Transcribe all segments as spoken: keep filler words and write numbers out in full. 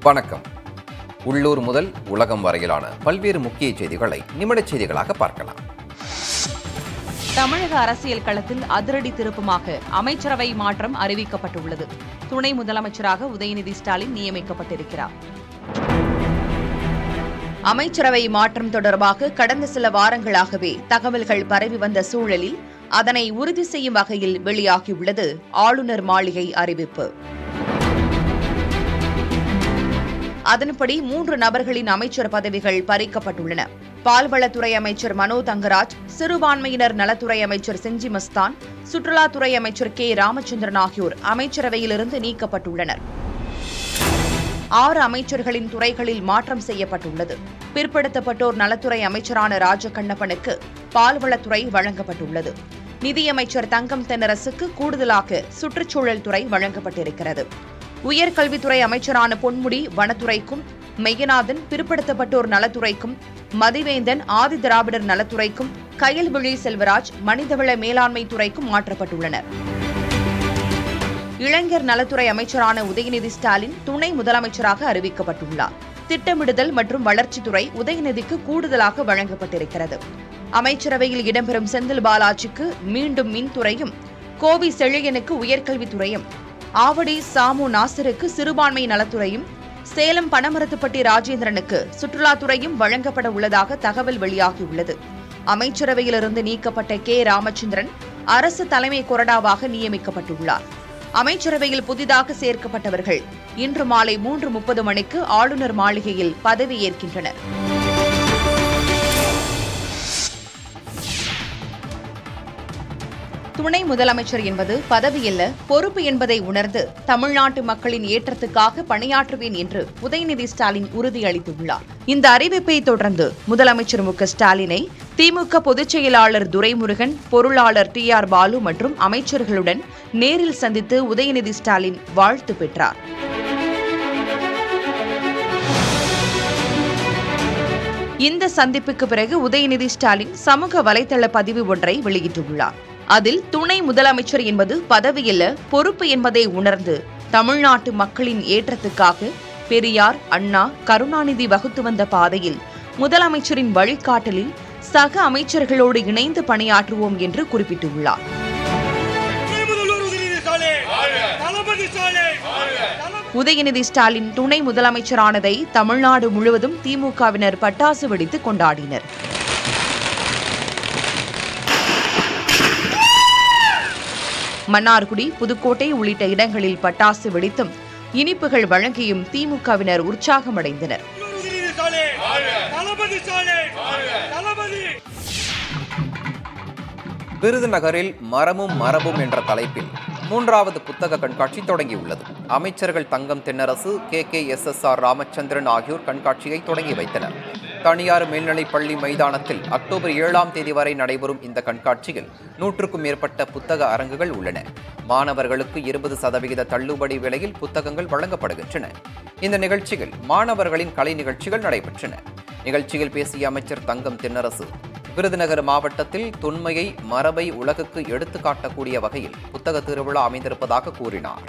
வணக்கம். உள்ளூர் முதல் உலகம் வரையிலான பல்வேறு முக்கிய செய்திகளை நிமிடச் செய்திகளாக பார்க்கலாம். தமிழக அரசியல் களத்தில் அதிரடி திருப்பமாக அமைச்சரவை மாற்றம் அறிவிக்கப்பட்டுள்ளது. துணை முதலமைச்சராக உதயநிதி ஸ்டாலின் நியமிக்கப்பட்டிருக்கிறார். அமைச்சரவை மாற்றம் தொடர்பாக கடந்த சில வாரங்களாகவே தகவல்கள் பரவி வந்த சூழலில் அதனை உறுதி செய்யும் வகையில் வெளியாகியுள்ளது ஆளுநர் மாளிகை அறிவிப்பு. அதன்படி மூன்று நபர்களின் அமைச்சர் பதவிகள் பறிக்கப்பட்டுள்ளன. பால்வளத்துறை அமைச்சர் மனோ தங்கராஜ், சிறுபான்மையினர் நலத்துறை அமைச்சர் செஞ்சி மஸ்தான், சுற்றுலாத்துறை அமைச்சர் கே ராமச்சந்திரன் ஆகியோர் அமைச்சரவையிலிருந்து நீக்கப்பட்டுள்ளனர். ஆறு அமைச்சர்களின் துறைகளில் மாற்றம் செய்யப்பட்டுள்ளது. பிற்படுத்தப்பட்டோர் நலத்துறை அமைச்சரான ராஜகண்ணப்பனுக்கு பால்வளத்துறை வழங்கப்பட்டுள்ளது. நிதியமைச்சர் தங்கம் தென்னரசுக்கு கூடுதலாக சுற்றுச்சூழல் துறை வழங்கப்பட்டிருக்கிறது. உயர்கல்வித்துறை அமைச்சரான பொன்முடி வனத்துறைக்கும், மெய்யநாதன் பிற்படுத்தப்பட்டோர் நலத்துறைக்கும், மதிவேந்தன் ஆதி திராவிடர் நலத்துறைக்கும், கயல்விழி செல்வராஜ் மனிதவள மேலாண்மை துறைக்கும் மாற்றப்பட்டுள்ளனர். இளைஞர் நலத்துறை அமைச்சரான உதயநிதி ஸ்டாலின் துணை முதலமைச்சராக அறிவிக்கப்பட்டுள்ளார். திட்டமிடுதல் மற்றும் வளர்ச்சித்துறை உதயநிதிக்கு கூடுதலாக வழங்கப்பட்டிருக்கிறது. அமைச்சரவையில் இடம்பெறும் செந்தில் பாலாஜிக்கு மீண்டும் மின்துறையும், கோவி செழியனுக்கு உயர்கல்வித்துறையும், ஆவடி சாமு நாசருக்கு சிறுபான்மை நலத்துறையும், சேலம் பனமரத்துப்பட்டி ராஜேந்திரனுக்கு சுற்றுலாத்துறையும் வழங்கப்பட உள்ளதாக தகவல் வெளியாகியுள்ளது. அமைச்சரவையிலிருந்து நீக்கப்பட்ட கே ராமச்சந்திரன் அரசு தலைமை கொறடாவாக நியமிக்கப்பட்டுள்ளார். அமைச்சரவையில் புதிதாக சேர்க்கப்பட்டவர்கள் இன்று மாலை மூன்று முப்பது மணிக்கு ஆளுநர் மாளிகையில் பதவியேற்கின்றனர். துணை முதலமைச்சர் என்பது பதவியல்ல, பொறுப்பு என்பதை உணர்ந்து தமிழ்நாட்டு மக்களின் ஏற்றத்துக்காக பணியாற்றுவேன் என்று உதயநிதி ஸ்டாலின் உறுதியளித்துள்ளார். இந்த அறிவிப்பை தொடர்ந்து முதலமைச்சர் மு க ஸ்டாலினை திமுக பொதுச் செயலாளர் துரைமுருகன், பொருளாளர் டி ஆர் பாலு மற்றும் அமைச்சர்களுடன் நேரில் சந்தித்து உதயநிதி ஸ்டாலின் வாழ்த்து பெற்றார். இந்த சந்திப்புக்கு பிறகு உதயநிதி ஸ்டாலின் சமூக வலைதள பதிவு ஒன்றை வெளியிட்டுள்ளார். அதில் துணை முதலமைச்சர் என்பது பதவியல்ல, பொறுப்பு என்பதை உணர்ந்து தமிழ்நாட்டு மக்களின் ஏற்றத்துக்காக பெரியார், அண்ணா, கருணாநிதி வகுத்து வந்த பாதையில் முதலமைச்சரின் வழிகாட்டலில் சக அமைச்சர்களோடு இணைந்து பணியாற்றுவோம் என்று குறிப்பிட்டுள்ளார். உதயநிதி ஸ்டாலின் துணை முதலமைச்சரானதை தமிழ்நாடு முழுவதும் திமுகவினர் பட்டாசு வெடித்து கொண்டாடினர். மன்னார்குடி, புதுக்கோட்டை உள்ளிட்ட இடங்களில் பட்டாசு வெடித்தும் இனிப்புகள் வழங்கியும் திமுகவினர் உற்சாகமடைந்தனர். விருதுநகரில் மரமும் மரபும் என்ற தலைப்பில் மூன்றாவது புத்தக கண்காட்சி தொடங்கியுள்ளது. அமைச்சர்கள் Thangam Thennarasu, K K S S R Ramachandran ஆகியோர் கண்காட்சியை தொடங்கி வைத்தனர். தனியார் மேல்நிலைப் பள்ளி மைதானத்தில் அக்டோபர் ஏழாம் தேதி வரை நடைபெறும் இந்த கண்காட்சியில் நூற்றுக்கும் மேற்பட்ட புத்தக அரங்குகள் உள்ளன. மாணவர்களுக்கு இருபது சதவிகித தள்ளுபடி விலையில் புத்தகங்கள் வழங்கப்படுகின்றன. இந்த நிகழ்ச்சியில் மாணவர்களின் கலை நிகழ்ச்சிகள் நடைபெற்றன. நிகழ்ச்சியில் பேசிய அமைச்சர் தங்கம் தென்னரசு, விருதுநகர் மாவட்டத்தில் தொன்மையை, மரபை உலகுக்கு எடுத்துக்காட்டக்கூடிய வகையில் புத்தக திருவிழா அமைந்திருப்பதாக கூறினார்.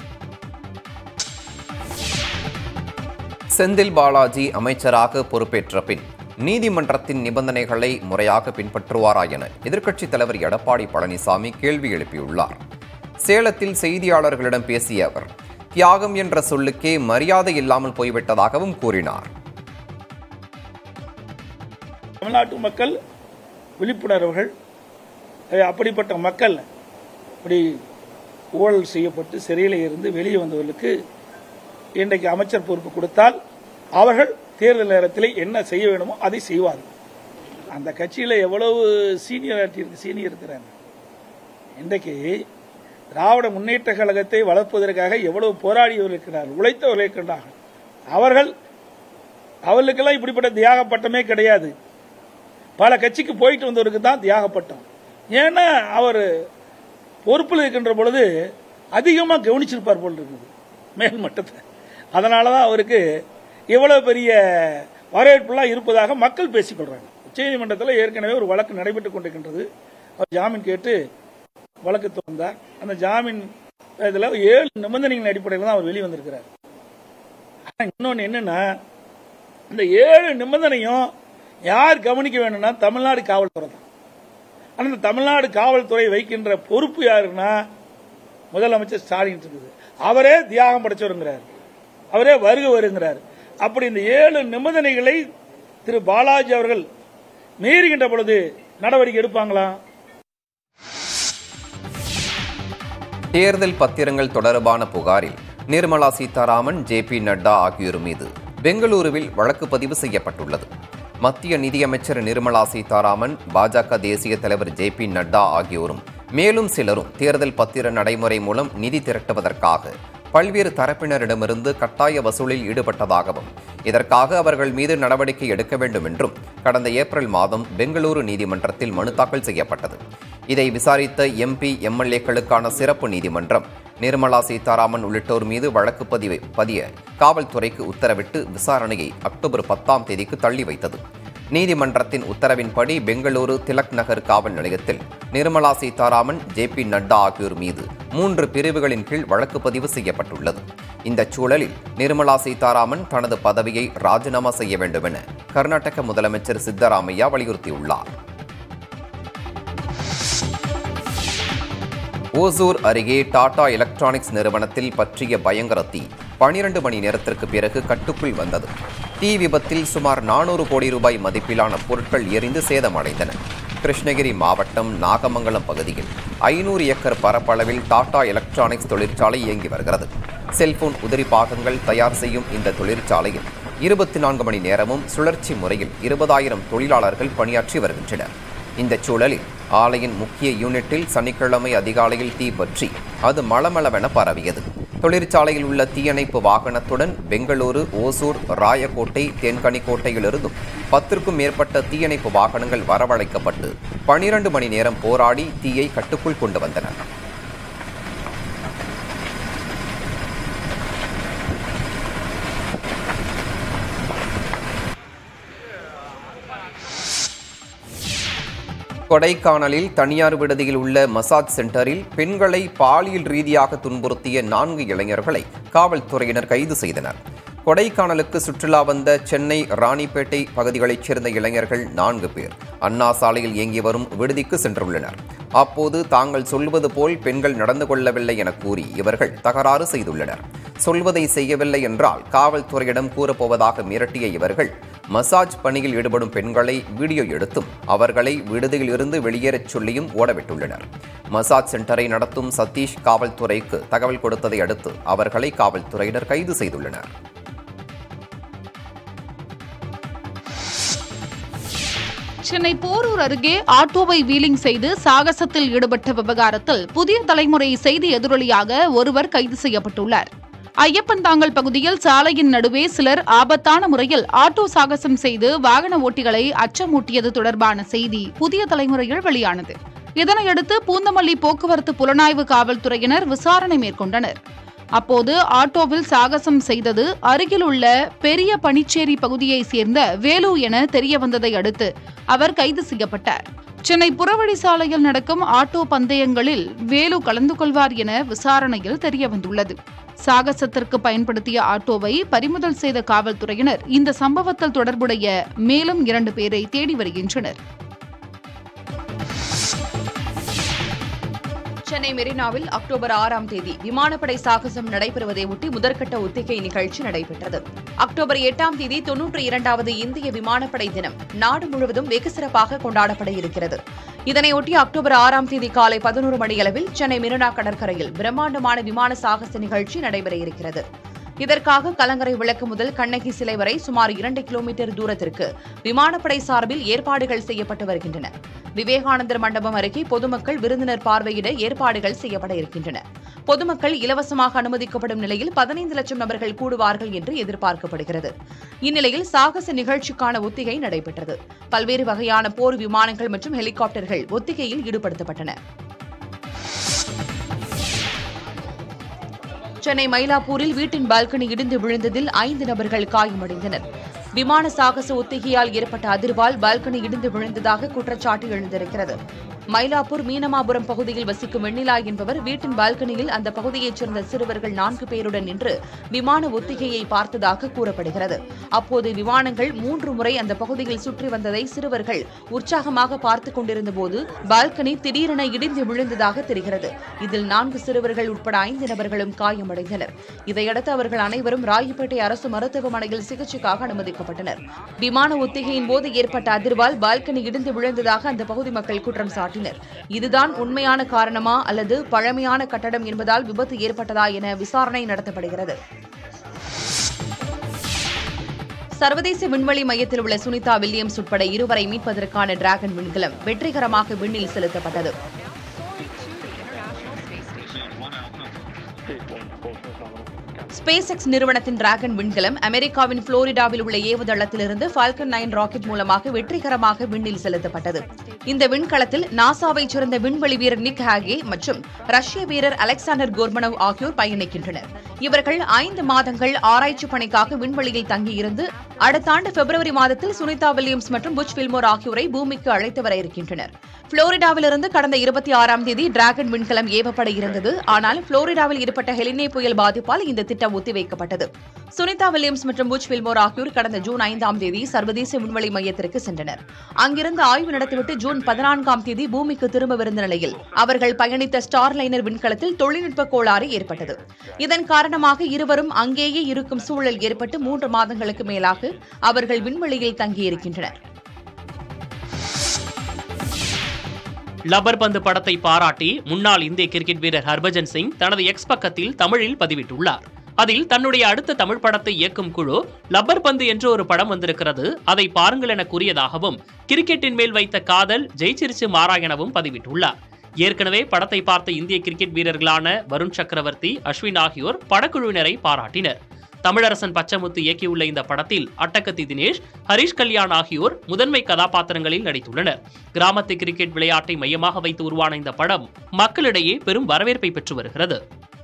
செந்தில் பாலாஜி அமைச்சராக பொறுப்பேற்ற பின் நீதிமன்றத்தின் நிபந்தனைகளை முறையாக பின்பற்றுவாரா என எதிர்க்கட்சித் தலைவர் எடப்பாடி பழனிசாமி கேள்வி எழுப்பியுள்ளார். சேலத்தில் செய்தியாளர்களிடம் பேசிய அவர், தியாகம் என்ற சொல்லுக்கே மரியாதை இல்லாமல் போய்விட்டதாகவும் கூறினார். தமிழ்நாட்டு மக்கள் விழிப்புணர்வுகள், அப்படிப்பட்ட மக்கள் இப்படி ஊழல் செய்யப்பட்டு சிறையில் இருந்து வெளியே வந்தவர்களுக்கு இன்றைக்கு அமைச்சர் பொறுப்பு கொடுத்தால் அவர்கள் தேர்தல் நேரத்தில் என்ன செய்ய வேண்டுமோ அதை செய்வார்கள். அந்த கட்சியில் எவ்வளவு சீனியராட்டி இருக்கு சீனியர் இருக்கிறாங்க. இன்றைக்கு திராவிட முன்னேற்ற கழகத்தை வளர்ப்பதற்காக எவ்வளவு போராடியவர்கள் இருக்கிறார்கள், உழைத்தவர்கள் இருக்கின்றார்கள். அவர்கள் அவர்களுக்கெல்லாம் இப்படிப்பட்ட தியாக பட்டமே கிடையாது. பல கட்சிக்கு போயிட்டு வந்தவருக்கு தான் தியாகப்பட்டோம். ஏன்னா அவர் பொறுப்பில் இருக்கின்ற பொழுது அதிகமாக கவனிச்சிருப்பார் போல் இருக்குது மேல் மட்டத்தை. அதனாலதான் அவருக்கு இவ்வளவு பெரிய வரவேற்புலாம் இருப்பதாக மக்கள் பேசிக்கொள்றாங்க. உச்சநீதிமன்றத்தில் ஏற்கனவே ஒரு வழக்கு நடைபெற்றுக் கொண்டிருக்கின்றது. அவர் ஜாமீன் கேட்டு வழக்கு தொடர்ந்தார். அந்த ஜாமீன் இதில் ஏழு நிபந்தனைகளின் அடிப்படையில் தான் அவர் வெளிவந்திருக்கிறார். இன்னொன்று என்னன்னா, இந்த ஏழு நிபந்தனையும் யார் கவனிக்க வேணும்னா தமிழ்நாடு காவல்துறை தான். ஆனால் இந்த தமிழ்நாடு காவல்துறை வைக்கின்ற பொறுப்பு யாருன்னா முதலமைச்சர் ஸ்டாலின் இருக்குது. அவரே தியாகம் படைச்சவருங்கிறார், அவரே வருக வருங்கிறார். அப்படி இந்த ஏழு நிபந்தனைகளை திரு பாலாஜி அவர்கள் மீறுகின்ற பொழுது நடவடிக்கை எடுப்பாங்களா? தேர்தல் பத்திரங்கள் தொடர்பான புகாரில் நிர்மலா சீதாராமன், ஜே பி நட்டா ஆகியோர் மீது பெங்களூருவில் வழக்கு பதிவு செய்யப்பட்டுள்ளது. மத்திய நிதியமைச்சர் நிர்மலா சீதாராமன், பாஜக தேசிய தலைவர் ஜே பி நட்டா ஆகியோரும் மேலும் சிலரும் தேர்தல் பத்திர நடைமுறை மூலம் நிதி திரட்டுவதற்காக பல்வேறு தரப்பினரிடமிருந்து கட்டாய வசூலில் ஈடுபட்டதாகவும் இதற்காக அவர்கள் மீது நடவடிக்கை எடுக்க வேண்டும் என்றும் கடந்த ஏப்ரல் மாதம் பெங்களூரு நீதிமன்றத்தில் மனு தாக்கல் செய்யப்பட்டது. இதை விசாரித்த எம்பி, எம்எல்ஏக்களுக்கான சிறப்பு நீதிமன்றம் நிர்மலா சீதாராமன் உள்ளிட்டோர் மீது வழக்கு பதிவை பதிய காவல்துறைக்கு உத்தரவிட்டு விசாரணையை அக்டோபர் பத்தாம் தேதிக்கு தள்ளி வைத்தது. நீதிமன்றத்தின் உத்தரவின்படி பெங்களூரு திலக் நகர் காவல் நிலையத்தில் நிர்மலா சீதாராமன், ஜே பி நட்டா ஆகியோர் மீது மூன்று பிரிவுகளின் கீழ் வழக்கு பதிவு செய்யப்பட்டுள்ளது. இந்த சூழலில் நிர்மலா சீதாராமன் தனது பதவியை ராஜினாமா செய்ய வேண்டும் என கர்நாடக முதலமைச்சர் சித்தராமையா வலியுறுத்தியுள்ளார். ஓசூர் அருகே டாடா எலக்ட்ரானிக்ஸ் நிறுவனத்தில் பற்றிய பயங்கர தீ பனிரண்டு மணி நேரத்திற்கு பிறகு கட்டுக்குள் வந்தது. தீ விபத்தில் சுமார் நானூறு கோடி ரூபாய் மதிப்பிலான பொருட்கள் எரிந்து சேதமடைந்தன. கிருஷ்ணகிரி மாவட்டம் நாகமங்கலம் பகுதியில் ஐநூறு ஏக்கர் பரப்பளவில் டாடா எலக்ட்ரானிக்ஸ் தொழிற்சாலை இயங்கி வருகிறது. செல்போன் உதிரி பாகங்கள் தயார் செய்யும் இந்த தொழிற்சாலையில் இருபத்தி நான்கு மணி நேரமும் சுழற்சி முறையில் இருபதாயிரம் தொழிலாளர்கள் பணியாற்றி வருகின்றனர். இந்த சூழலில் ஆலையின் முக்கிய யூனிட்டில் சனிக்கிழமை அதிகாலையில் தீ பற்றி அது மளமளவென பரவியது. தொழிற்சாலையில் உள்ள தீயணைப்பு வாகனத்துடன் பெங்களூரு, ஓசூர், ராயக்கோட்டை, தேன்கனிக்கோட்டையிலிருந்தும் பத்திற்கும் மேற்பட்ட தீயணைப்பு வாகனங்கள் வரவழைக்கப்பட்டு பனிரண்டு மணி நேரம் போராடி தீயை கட்டுக்குள் கொண்டு வந்தனர். கொடைக்கானலில் தனியார் விடுதியில் உள்ள மசாஜ் சென்டரில் பெண்களை பாலியல் ரீதியாக துன்புறுத்திய நான்கு இளைஞர்களை காவல்துறையினர் கைது செய்தனர். கொடைக்கானலுக்கு சுற்றுலா வந்த சென்னை ராணிப்பேட்டை பகுதிகளைச் சேர்ந்த இளைஞர்கள் நான்கு பேர் அண்ணா சாலையில் இயங்கி வரும் விடுதிக்கு சென்றுள்ளனர். அப்போது தாங்கள் சொல்வது போல் பெண்கள் நடந்து கொள்ளவில்லை என கூறி இவர்கள் தகராறு செய்துள்ளனர். சொல்வதை செய்யவில்லை என்றால் காவல்துறையிடம் கூறப்போவதாக மிரட்டிய இவர்கள் மசாஜ் பணியில் ஈடுபடும் பெண்களை வீடியோ எடுத்தும் அவர்களை விடுதியில் இருந்து வெளியேறச் சொல்லியும் ஓடவிட்டுள்ளனர். மசாஜ் சென்டரை நடத்தும் சதீஷ் காவல்துறைக்கு தகவல் கொடுத்ததை அடுத்து அவர்களை காவல்துறையினர் கைது செய்துள்ளனர். சென்னை போரூர் அருகே ஆட்டோவை வீலிங் செய்து சாகசத்தில் ஈடுபட்ட விவகாரத்தில் புதிய தலைமுறை செய்தி எதிரொலியாக ஒருவர் கைது செய்யப்பட்டுள்ளார். ஐயப்பன் தாங்கல் பகுதியில் சாலையின் நடுவே சிலர் ஆபத்தான முறையில் ஆட்டோ சாகசம் செய்து வாகன ஓட்டிகளை அச்சமூட்டியது தொடர்பான செய்தி புதிய தலைமுறையில் வெளியானது. இதனையடுத்து பூந்தமல்லி போக்குவரத்து புலனாய்வு காவல்துறையினர் விசாரணை மேற்கொண்டனர். அப்போது ஆட்டோவில் சாகசம் செய்தது அருகில் உள்ள பெரிய பனிச்சேரி பகுதியைச் சேர்ந்த வேலு என தெரியவந்ததை அடுத்து அவர் கைது செய்யப்பட்டார். சென்னை புறவழி சாலையில் நடக்கும் ஆட்டோ பந்தயங்களில் வேலு கலந்து கொள்வார் என விசாரணையில் தெரியவந்துள்ளது. சாகசத்திற்கு பயன்படுத்திய ஆட்டோவை பறிமுதல் செய்த காவல்துறையினர் இந்த சம்பவத்தில் தொடர்புடைய மேலும் இரண்டு பேரை தேடி வருகின்றனர். சென்னை மெரினாவில் அக்டோபர் ஆறாம் தேதி விமானப்படை சாகசம் நடைபெறுவதை ஒட்டி முதற்கட்ட ஒத்திகை நிகழ்ச்சி நடைபெற்றது. அக்டோபர் எட்டாம் தேதி தொன்னூற்றி இரண்டாவது இந்திய விமானப்படை தினம் நாடு முழுவதும் வெகு சிறப்பாக கொண்டாடப்பட இருக்கிறது. இதனையொட்டி அக்டோபர் ஆறாம் தேதி காலை பதினோரு மணியளவில் சென்னை மெரினா கடற்கரையில் பிரம்மாண்டமான விமான சாகச நிகழ்ச்சி நடைபெற இருக்கிறது. இதற்காக கலங்கரை விளக்கு முதல் கண்ணகி சிலை வரை சுமார் இரண்டு கிலோமீட்டர் தூரத்திற்கு விமானப்படை சார்பில் ஏற்பாடுகள் செய்யப்பட்டு வருகின்றன. விவேகானந்தர் மண்டபம் அருகே பொதுமக்கள் விருந்தினர் பார்வையிட ஏற்பாடுகள் செய்யப்பட இருக்கின்றன. பொதுமக்கள் இலவசமாக அனுமதிக்கப்படும் நிலையில் பதினைந்து லட்சம் நபர்கள் கூடுவார்கள் என்று எதிர்பார்க்கப்படுகிறது. இந்நிலையில் சாகச நிகழ்ச்சிக்கான ஒத்திகை நடைபெற்றது. பல்வேறு வகையான போர் விமானங்கள் மற்றும் ஹெலிகாப்டர்கள் ஒத்திகையில் ஈடுபடுத்தப்பட்டன. சென்னை மயிலாப்பூரில் வீட்டின் பால்கனி இடிந்து விழுந்ததில் ஐந்து நபர்கள் காயமடைந்தனர். விமான சாகச ஒத்திகையால் ஏற்பட்ட அதிர்வால் பால்கனி இடிந்து விழுந்ததாக குற்றச்சாட்டு எழுந்திருக்கிறது. மயிலாப்பூர் மீனமாபுரம் பகுதியில் வசிக்கும் வெண்ணிலா என்பவர் வீட்டின் பால்கனியில் அந்த பகுதியைச் சேர்ந்த சிறுவர்கள் நான்கு பேருடன் நின்று விமான ஒத்திகையை பார்த்ததாக கூறப்படுகிறது. அப்போது விமானங்கள் மூன்று முறை அந்த பகுதியில் சுற்றி வந்ததை சிறுவர்கள் உற்சாகமாக பார்த்துக் கொண்டிருந்தபோது பால்கனி திடீரென இடிந்து விழுந்ததாக தெரிகிறது. இதில் நான்கு சிறுவர்கள் உட்பட ஐந்து நபர்களும் காயமடைந்தனர். இதையடுத்து அவர்கள் அனைவரும் ராயப்பேட்டை அரசு மருத்துவமனையில் சிகிச்சைக்காக அனுமதிக்கப்பட்டனர். விமான ஒத்திகையின் போது ஏற்பட்ட அதிர்வால் பால்கனி இடிந்து விழுந்ததாக அந்த பகுதி மக்கள் குற்றம் சாட்டினர். இதுதான் உண்மையான காரணமா அல்லது பழமையான கட்டடம் என்பதால் விபத்து ஏற்பட்டதா என விசாரணை நடத்தப்படுகிறது. சர்வதேச விண்வெளி மையத்தில் உள்ள சுனிதா வில்லியம்ஸ் உட்பட இருவரை மீட்பதற்கான டிராகன் விண்கலம் வெற்றிகரமாக விண்ணில் செலுத்தப்பட்டது. ஸ்பேஸ் எக்ஸ் நிறுவனத்தின் டிராகன் விண்கலம் அமெரிக்காவின் புளோரிடாவில் உள்ள ஏவுதளத்திலிருந்து ஃபால்கன் நைன் ராக்கெட் மூலமாக வெற்றிகரமாக விண்ணில் செலுத்தப்பட்டது. இந்த விண்கலத்தில் நாசாவைச் சேர்ந்த விண்வெளி வீரர் நிக் ஹாகே மற்றும் ரஷ்ய வீரர் அலெக்சாண்டர் கோர்மனோவ் ஆகியோர் பயணிக்கின்றனர். இவர்கள் ஐந்து மாதங்கள் ஆராய்ச்சி பணிக்காக விண்வெளியில் தங்கியிருந்து அடுத்த ஆண்டு பிப்ரவரி மாதத்தில் சுனிதா வில்லியம்ஸ் மற்றும் புச் வில்மோர் ஆகியோரை பூமிக்கு அழைத்து வர இருக்கின்றனர். புளோரிடாவிலிருந்து கடந்த இருபத்தி ஆறாம் தேதி டிராகன் விண்கலம் ஏவப்பட இருந்தது. ஆனால் புளோரிடாவில் ஏற்பட்ட ஹெலினே புயல் பாதிப்பால் இந்த திட்டம் ஒத்திவைக்கப்பட்டது. சுனிதா வில்லியம்ஸ் மற்றும் புச் வில்மோர் ஆகியோர் கடந்த ஜூன் ஐந்தாம் தேதி சர்வதேச விண்வெளி மையத்திற்கு சென்றனர். அங்கிருந்து ஆய்வு நடத்திவிட்டு ஜூன் பதினான்காம் தேதி பூமிக்கு திரும்பவிருந்த நிலையில் அவர்கள் பயணித்த ஸ்டார்லைனர் விண்கலத்தில் தொழில்நுட்ப கோளாறு ஏற்பட்டது. இதன் காரணமாக இருவரும் அங்கேயே இருக்கும் சூழல் ஏற்பட்டு மூன்று மாதங்களுக்கு மேலாக அவர்கள் விண்வெளியில் தங்கியிருக்கின்றனர். லப்பர் பந்து படத்தை பாராட்டி முன்னாள் இந்திய கிரிக்கெட் வீரர் ஹர்பஜன் சிங் தனது எக்ஸ் பக்கத்தில் தமிழில் பதிவிட்டுள்ளார். அதில் தன்னுடைய அடுத்த தமிழ் படத்தை இயக்கும் குழு லப்பர் பந்து என்று ஒரு படம் வந்திருக்கிறது, அதை பாருங்கள் என கூறியதாகவும் கிரிக்கெட்டின் மேல் வைத்த காதல் ஜெயிச்சிருச்சு மாறா எனவும் பதிவிட்டுள்ளார். ஏற்கனவே படத்தை பார்த்த இந்திய கிரிக்கெட் வீரர்களான வருண் சக்கரவர்த்தி, அஸ்வின் ஆகியோர் படக்குழுவினரை பாராட்டினர். தமிழரசன் பச்சமுத்து இயக்கியுள்ள இந்த படத்தில் அட்டகத்தி தினேஷ், ஹரிஷ் கல்யாண் ஆகியோர் முதன்மை கதாபாத்திரங்களில் நடித்துள்ளனர். கிராமத்து கிரிக்கெட் விளையாட்டை மையமாக வைத்து உருவான இந்த படம் மக்களிடையே பெரும் வரவேற்பை பெற்று வருகிறது.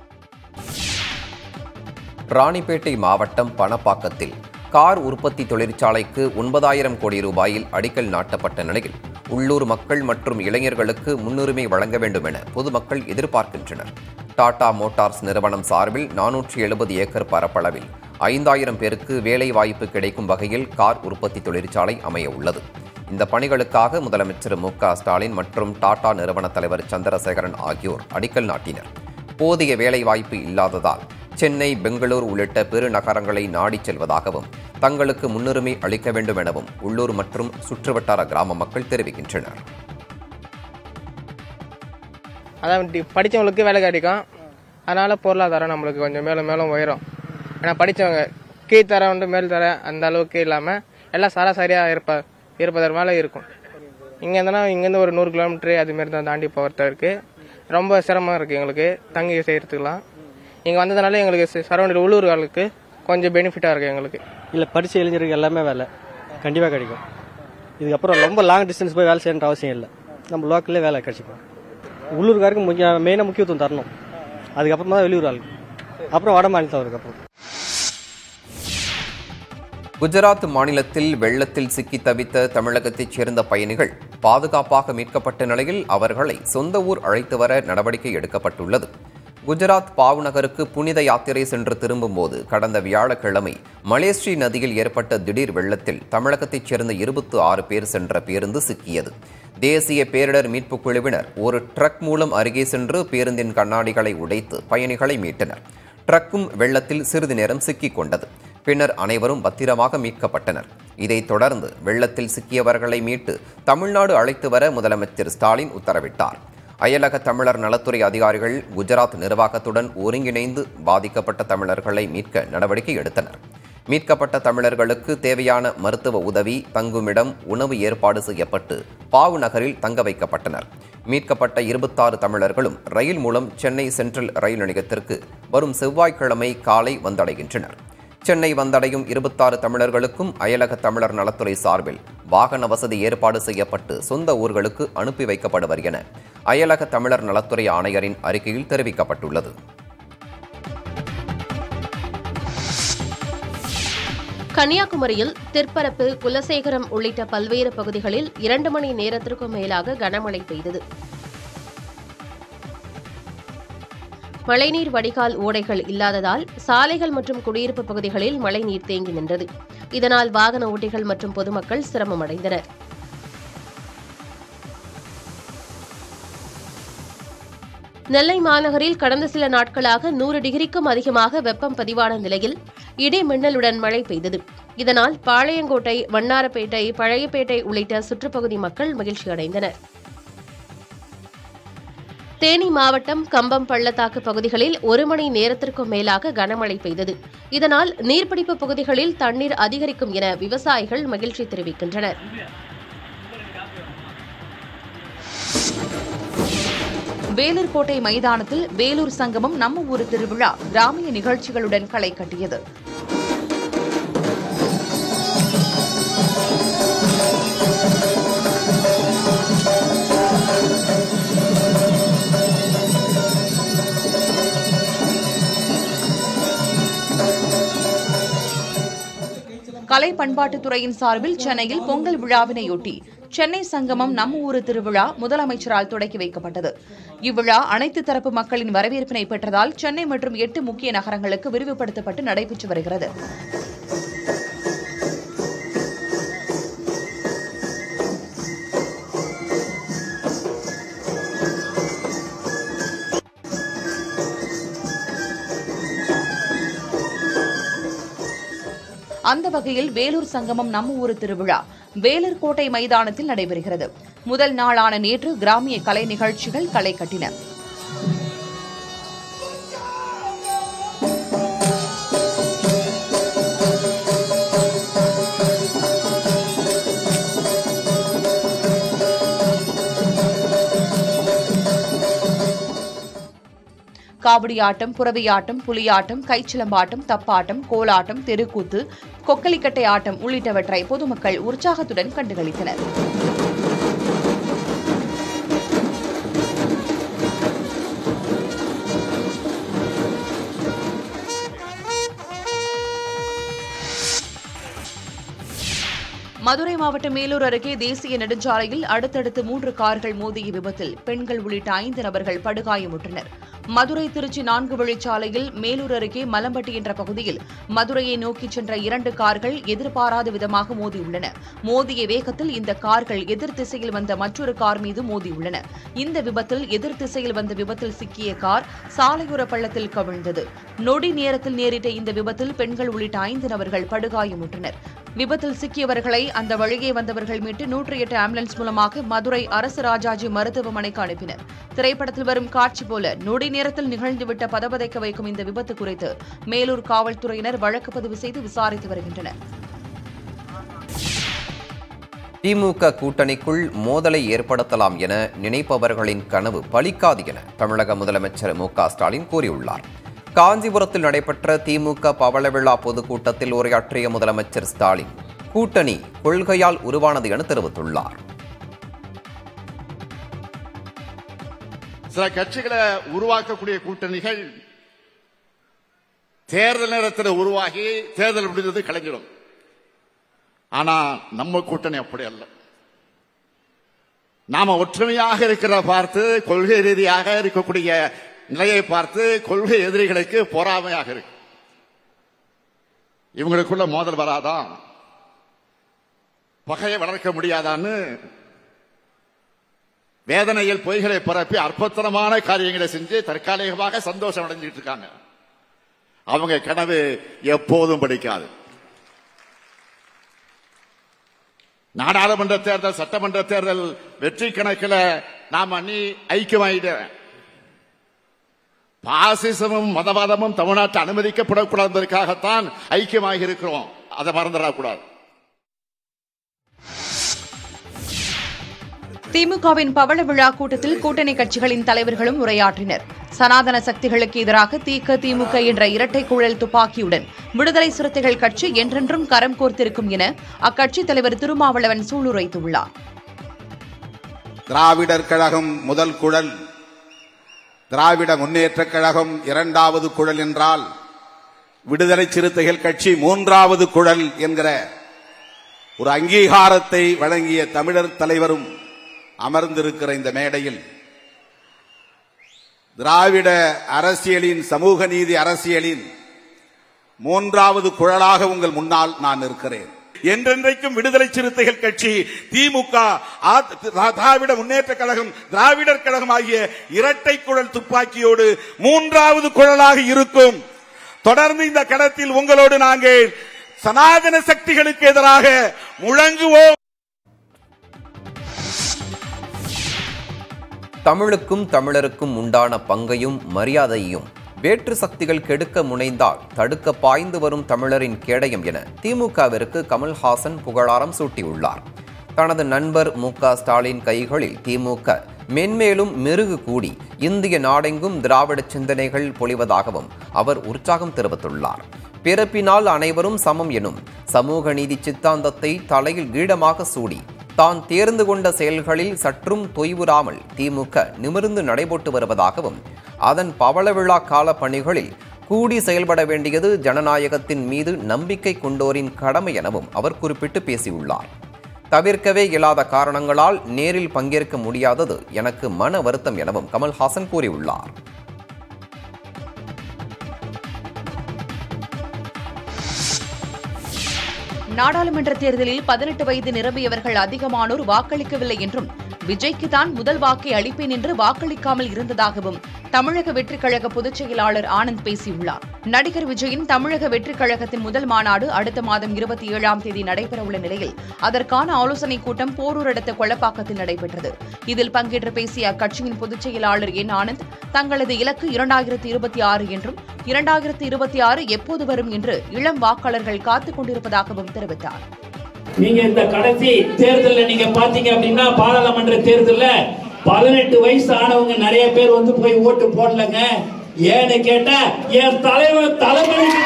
ராணிப்பேட்டை மாவட்டம் பணப்பாக்கத்தில் கார் உற்பத்தி தொழிற்சாலைக்கு ஒன்பதாயிரம் கோடி ரூபாயில் அடிக்கல் நாட்டப்பட்ட நிலையில் உள்ளூர் மக்கள் மற்றும் இளைஞர்களுக்கு முன்னுரிமை வழங்க வேண்டும் என பொதுமக்கள் எதிர்பார்க்கின்றனர். டாடா மோட்டார்ஸ் நிறுவனம் சார்பில் நானூற்றி எழுபது ஏக்கர் பரப்பளவில் ஐந்தாயிரம் பேருக்கு வேலை வாய்ப்பு கிடைக்கும் வகையில் கார் உற்பத்தி தொழிற்சாலை அமைய உள்ளது. இந்த பணிகளுக்காக முதலமைச்சர் மு க ஸ்டாலின் மற்றும் டாடா நிறுவன தலைவர் சந்திரசேகரன் ஆகியோர் அடிக்கல் நாட்டினர். போதிய வேலைவாய்ப்பு இல்லாததால் சென்னை, பெங்களூர் உள்ளிட்ட பெருநகரங்களை நாடிச் செல்வதாகவும் தங்களுக்கு முன்னுரிமை அளிக்க வேண்டும் எனவும் உள்ளூர் மற்றும் சுற்றுவட்டார கிராம மக்கள் தெரிவிக்கின்றனர். அதான் படித்தவங்களுக்கு வேலை கிடைக்கும், அதனால் பொருளாதாரம் நம்மளுக்கு கொஞ்சம் மேலும் மேலும் உயரும். ஏன்னா படித்தவங்க கீழ்த்தர வந்து மேல் தர அந்த அளவுக்கு இல்லாமல் எல்லாம் சராசரியாக இருப்ப இருப்பதற்கு மேலே இருக்கும். இங்கேருந்துனா இங்கேருந்து ஒரு நூறு கிலோமீட்டரு அதுமாரி தான் தாண்டி போகிறதுக்கு ரொம்ப சிரமம் இருக்குது. எங்களுக்கு தங்கி செய்கிறதுக்கெலாம் இங்கே வந்ததுனால எங்களுக்கு சரௌண்டிங் உள்ளூர்களுக்கு கொஞ்சம் பெனிஃபிட்டாக இருக்குது. எங்களுக்கு இல்லை படித்த இளைஞருக்கு எல்லாமே வேலை கண்டிப்பாக கிடைக்கும். இதுக்கப்புறம் ரொம்ப லாங் டிஸ்டன்ஸ் போய் வேலை செய்யணுன்ற அவசியம் இல்லை, நம்ம லோக்கல்லே வேலை கிடைச்சிக்கும். உள்ளூர்காருக்கு முக்கிய மெயினாக முக்கியத்துவம் தரணும், அதுக்கப்புறமா தான் வெளியூர் ஆளுக்கு, அப்புறம் வட மாநிலத்தவருக்கு. அப்புறம் குஜராத் மாநிலத்தில் வெள்ளத்தில் சிக்கி தவித்த தமிழகத்தைச் சேர்ந்த பயணிகள் பாதுகாப்பாக மீட்கப்பட்ட நிலையில் அவர்களை சொந்த ஊர் அழைத்து வர நடவடிக்கை எடுக்கப்பட்டுள்ளது. குஜராத் பாவ்நகருக்கு புனித யாத்திரை சென்று திரும்பும்போது கடந்த வியாழக்கிழமை மலேஸ்ரீ நதியில் ஏற்பட்ட திடீர் வெள்ளத்தில் தமிழகத்தைச் சேர்ந்த இருபத்தி ஆறு பேர் சென்ற பேருந்து சிக்கியது. தேசிய பேரிடர் மீட்புக் குழுவினர் ஒரு ட்ரக் மூலம் அருகே சென்று பேருந்தின் கண்ணாடிகளை உடைத்து பயணிகளை மீட்டனர். ட்ரக்கும் வெள்ளத்தில் சிறிது நேரம் சிக்கிக் கொண்டது. பின்னர் அனைவரும் பத்திரமாக மீட்கப்பட்டனர். இதைத் தொடர்ந்து வெள்ளத்தில் சிக்கியவர்களை மீட்டு தமிழ்நாடு அழைத்து வர முதலமைச்சர் ஸ்டாலின் உத்தரவிட்டார். அயலக தமிழர் நலத்துறை அதிகாரிகள் குஜராத் நிர்வாகத்துடன் ஒருங்கிணைந்து பாதிக்கப்பட்ட தமிழர்களை மீட்க நடவடிக்கை எடுத்தனர். மீட்கப்பட்ட தமிழர்களுக்கு தேவையான மருத்துவ உதவி, தங்குமிடம், உணவு ஏற்பாடு செய்யப்பட்டு பாவு நகரில் தங்க வைக்கப்பட்டனர். மீட்கப்பட்ட இருபத்தாறு தமிழர்களும் ரயில் மூலம் சென்னை சென்ட்ரல் ரயில் நிலையத்திற்கு வரும் செவ்வாய்க்கிழமை காலை வந்தடைகின்றனர். சென்னை வந்தடையும் இருபத்தாறு தமிழர்களுக்கும் அயலக தமிழர் நலத்துறை சார்பில் வாகன வசதி ஏற்பாடு செய்யப்பட்டு சொந்த ஊர்களுக்கு அனுப்பி வைக்கப்படுவர் என அயலக தமிழர் நலத்துறை ஆணையரின் அறிக்கையில் தெரிவிக்கப்பட்டுள்ளது. கன்னியாகுமரியில் திற்பரப்பு, குலசேகரம் உள்ளிட்ட பல்வேறு பகுதிகளில் இரண்டு மணி நேரத்திற்கும் மேலாக கனமழை பெய்தது. மழைநீர் வடிகால் ஓடைகள் இல்லாததால் சாலைகள் மற்றும் குடியிருப்பு பகுதிகளில் மழைநீர் தேங்கி நின்றது. இதனால் வாகன ஓட்டிகள் மற்றும் பொதுமக்கள் சிரமம் அடைந்தனர். நெல்லை மாநகரில் கடந்த சில நாட்களாக நூறு டிகிரிக்கும் அதிகமாக வெப்பம் பதிவான நிலையில் இடி மின்னலுடன் மழை பெய்தது. இதனால் பாளையங்கோட்டை, வண்ணாரப்பேட்டை, பழையப்பேட்டை உள்ளிட்ட சுற்றுப்பகுதி மக்கள் மகிழ்ச்சியடைந்தனர். தேனி மாவட்டம் கம்பம் பள்ளத்தாக்கு பகுதிகளில் ஒரு மணி நேரத்திற்கும் மேலாக கனமழை பெய்தது. இதனால் நீர்பிடிப்பு பகுதிகளில் தண்ணீர் அதிகரிக்கும் என விவசாயிகள் மகிழ்ச்சி தெரிவிக்கின்றனர். வேலூர் கோட்டை மைதானத்தில் வேலூர் சங்கமம் நம்ம ஊர் திருவிழா கிராமிய நிகழ்ச்சிகளுடன் களை கட்டியது. கலை பண்பாட்டுத்துறையின் சார்பில் சென்னையில் பொங்கல் விழாவினையொட்டி சென்னை சங்கமம் நம்ம ஊரு திருவிழா முதலமைச்சரால் தொடங்கி வைக்கப்பட்டது. இவ்விழா அனைத்து தரப்பு மக்களின் வரவேற்பினை பெற்றதால் சென்னை மற்றும் எட்டு முக்கிய நகரங்களுக்கு விரிவுபடுத்தப்பட்டு நடைபெற்று வருகிறது. அந்த வகையில் வேலூர் சங்கமம் நம்ம ஊரு திருவிழா வேலூர் கோட்டை மைதானத்தில் நடைபெறுகிறது. முதல் நாளான நேற்று கிராமிய கலை நிகழ்ச்சிகள் களை கட்டின. காவடியாட்டம், புறவியாட்டம், புலியாட்டம், கைச்சிலம்பாட்டம், தப்பாட்டம், கோலாட்டம், தெருக்கூத்து, கொக்கலிக்கட்டை ஆட்டம் உள்ளிட்டவற்றை பொதுமக்கள் உற்சாகத்துடன் கண்டுகளித்தனர். மதுரை மாவட்டம் மேலூர் அருகே தேசிய நெடுஞ்சாலையில் அடுத்தடுத்து மூன்று கார்கள் மோதிய விபத்தில் பெண்கள் உள்ளிட்ட ஐந்து நபர்கள் படுகாயமுற்றனர். மதுரை திருச்சி நான்கு வழிச்சாலையில் மேலூர் அருகே மலம்பட்டி என்ற பகுதியில் மதுரையை நோக்கிச் சென்ற இரண்டு கார்கள் எதிர்பாராத விதமாக மோதியுள்ளன. மோதிய வேகத்தில் இந்த கார்கள் எதிர் திசையில் வந்த மற்றொரு கார் மீது மோதியுள்ளன. இந்த விபத்தில் எதிர் திசையில் வந்த விபத்தில் சிக்கிய கார் சாலையோர பள்ளத்தில் கவிழ்ந்தது. நொடி நேரத்தில் நேரிட்ட இந்த விபத்தில் பெண்கள் உள்ளிட்ட ஐந்து நபர்கள் படுகாயமுற்றனர். விபத்தில் சிக்கியவர்களை அந்த வழியே வந்தவர்கள் மீட்டு நூற்றி எட்டு ஆம்புலன்ஸ் மூலமாக மதுரை அரசு ராஜாஜி மருத்துவமனைக்கு அனுப்பினர். திரைப்படத்தில் வரும் காட்சி போல நொடி நேரத்தில் நிகழ்ந்துவிட்ட பதபதைக்க வைக்கும் இந்த விபத்து குறித்து மேலூர் காவல்துறையினர் வழக்கு பதிவு செய்து விசாரித்து வருகின்றனர். திமுக கூட்டணிக்குள் மோதலை ஏற்படுத்தலாம் என நினைப்பவர்களின் கனவு பலிக்காது என தமிழக முதலமைச்சர் மு க ஸ்டாலின் கூறியுள்ளார். காஞ்சிபுரத்தில் நடைபெற்ற திமுக பவள விழா பொதுக்கூட்டத்தில் உரையாற்றிய முதலமைச்சர் ஸ்டாலின் கூட்டணி கொள்கையால் உருவானது என தெரிவித்துள்ளார். சில கட்சிகளை உருவாக்கக்கூடிய கூட்டணிகள் தேர்தல் நேரத்தில் உருவாகி தேர்தல் முடிந்தது கலைஞ்சிடும். ஆனா நம்ம கூட்டணி அப்படி அல்ல. நாம ஒற்றுமையாக இருக்கிற பார்த்து கொள்கை ரீதியாக இருக்கக்கூடிய நிலையை பார்த்து கொள்கை எதிரிகளுக்கு பொறாமையாக இருக்கு. இவங்களுக்குள்ள மோதல் வராதா, பகையை வளர்க்க முடியாதான்னு வேதனையில் பொய்களை பரப்பி அற்புதமான காரியங்களை செஞ்சு தற்காலிகமாக சந்தோஷம் அடைஞ்சிட்டு இருக்காங்க. அவங்க கனவு எப்போதும் படிக்காது. நாடாளுமன்ற தேர்தல், சட்டமன்ற தேர்தல் வெற்றி கணக்கில் நாம் அணி ஐக்கியமாயிட பாசிசமும் மதவாதமும் தமிழ்நாட்டை அனுமதிக்கப்படக்கூடாது என்பதற்காகத்தான் ஐக்கியமாக இருக்கிறோம். அதை மறந்துடக்கூடாது. திமுகவின் பவள விழா கூட்டத்தில் கூட்டணி கட்சிகளின் தலைவர்களும் உரையாற்றினர். சனாதன சக்திகளுக்கு எதிராக தீக்க திமுக என்ற இரட்டை குழல் துப்பாக்கியுடன் விடுதலை சிறுத்தைகள் கட்சி என்றென்றும் கரம் கோர்த்திருக்கும் என அக்கட்சி தலைவர் திருமாவளவன் சூளுரைத்துள்ளார். திராவிடர் கழகம் முதல் குழல், திராவிட முன்னேற்றக் கழகம் இரண்டாவது குழல் என்றால் விடுதலை சிறுத்தைகள் கட்சி மூன்றாவது குழல் என்கிற ஒரு அங்கீகாரத்தை வழங்கிய தமிழர் தலைவரும் அமர்ந்திருக்கிற இந்த மேடையில் திராவிட அரசியலின், சமூக நீதி அரசியலின் மூன்றாவது குழலாக உங்கள் முன்னால் நான் இருக்கிறேன். என்றென்றைக்கும் விடுதலை சிறுத்தைகள் கட்சி, திமுக, திராவிட முன்னேற்ற கழகம், திராவிடர் கழகம் ஆகிய இரட்டை குழல் துப்பாக்கியோடு மூன்றாவது குழலாக இருக்கும். தொடர்ந்து இந்த களத்தில் உங்களோடு நாங்கள் சனாதன சக்திகளுக்கு எதிராக முழங்குவோம். தமிழுக்கும் தமிழருக்கும் உண்டான பங்கையும் மரியாதையையும் வேற்று சக்திகள் கெடுக்க முனைந்தால் தடுக்க பாய்ந்து வரும் தமிழரின் கேடயம் என திமுகவிற்கு கமல்ஹாசன் புகழாரம் சூட்டியுள்ளார். தனது நண்பர் மு க ஸ்டாலின் கைகளில் திமுக மென்மேலும் மெருகு கூடி இந்திய நாடெங்கும் திராவிட சிந்தனைகள் பொழிவதாகவும் அவர் உற்சாகம் தெரிவித்துள்ளார். பிறப்பினால் அனைவரும் சமம் எனும் சமூக நீதி சித்தாந்தத்தை தலையில் கீழமாக சூடி தான் தேர்ந்து கொண்ட செயல்களில் சற்றும் தொய்வுறாமல் திமுக நிமிர்ந்து நடைபோட்டு வருவதாகவும், அதன் பவள விழா கால பணிகளில் கூடி செயல்பட வேண்டியது ஜனநாயகத்தின் மீது நம்பிக்கை கொண்டோரின் கடமை எனவும் அவர் குறிப்பிட்டு பேசியுள்ளார். தவிர்க்கவே இயலாத காரணங்களால் நேரில் பங்கேற்க முடியாதது எனக்கு மன வருத்தம் எனவும் கமல்ஹாசன் கூறியுள்ளார். நாடாளுமன்ற தேர்தலில் பதினெட்டு வயது நிரம்பியவர்கள் அதிகமானோர் வாக்களிக்கவில்லை என்றும், விஜய்க்கு தான் முதல் வாக்கை அளிப்பேன் என்று வாக்களிக்காமல் இருந்ததாகவும் தமிழக வெற்றிக் கழக பொதுச் செயலாளர் ஆனந்த் பேசியுள்ளார். நடிகர் விஜயின் தமிழக வெற்றிக் கழகத்தின் முதல் மாநாடு அடுத்த மாதம் இருபத்தி ஏழாம் தேதி நடைபெறவுள்ள நிலையில் அதற்கான ஆலோசனைக் கூட்டம் போரூர் அடுத்த கொளப்பாக்கத்தில் நடைபெற்றது. இதில் பங்கேற்று பேசிய அக்கட்சியின் பொதுச் செயலாளர் என் ஆனந்த், தங்களது இலக்கு இரண்டாயிரத்தி இருபத்தி ஆறு என்றும் இரண்டாயிரத்தி இருபத்தி ஆறு எப்போது வரும் என்று இளம் வாக்காளர்கள் காத்துக் கொண்டிருப்பதாகவும் தெரிவித்தார். நீங்க இந்த கடைசி தேர்தலில் நீங்க பாத்தீங்க அப்படின்னா, பாராளுமன்ற தேர்தலில் பதினெட்டு வயசு ஆனவங்க நிறைய பேர் வந்து போய் ஓட்டு போடலங்க. ஏன்னு கேட்டா, என் தலைவர் தலைமைக்கு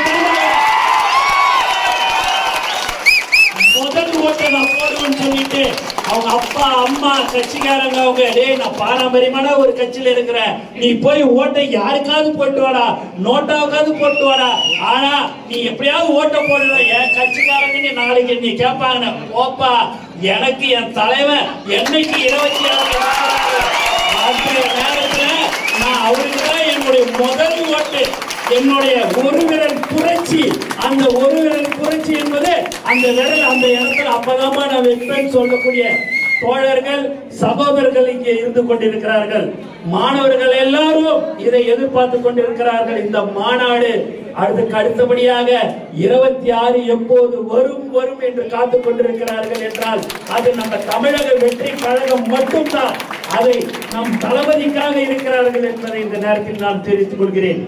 முதல் ஓட்டை நான் போடுவேன்னு சொல்லிட்டு அவங்க அப்பா அம்மா கட்சிக்காரங்க அவங்க, டேய் நான் பாரம்பரியமான ஒரு கட்சியில இருக்கிறேன், நீ போய் ஓட்டை யாருக்காவது போட்டு வாடா, நோட்டாவுக்காவது போட்டு வாடா, ஆனா நீ எப்படியாவது ஓட்ட போடுற என் கட்சிக்காரங்க நாளைக்கு நீ கேட்பாங்க, ஓப்பா எனக்கு என் தலைவன் என்னைக்கு இருபத்தி ஆறு அந்த நேரத்துல நான் அவருக்கு தான் என்னுடைய முதல் ஓட்டு, என்னுடைய ஒரு விரல் புரட்சி. அந்த ஒரு விரல் புரட்சி என்பது அந்த விரல் அந்த இடத்துல அப்பதான் நான் வைப்பேன்னு சொல்லக்கூடிய தோழர்கள், சகோதரர்கள் இங்கே இருந்து கொண்டிருக்கிறார்கள். மாணவர்கள் எல்லாரும் இதை எதிர்பார்த்து கொண்டிருக்கிறார்கள். இந்த மாநாடு அதுக்கு அடுத்தபடியாக இருபத்தி ஆறு எப்போது வரும் வரும் என்று காத்துக் கொண்டிருக்கிறார்கள் என்றால், அது நம்ம தமிழக வெற்றி கழகம் மட்டும்தான் அதை நம் தளபதிக்காக இருக்கிறார்கள் என்பதை இந்த நேரத்தில் நான் தெரிவித்துக் கொள்கிறேன்.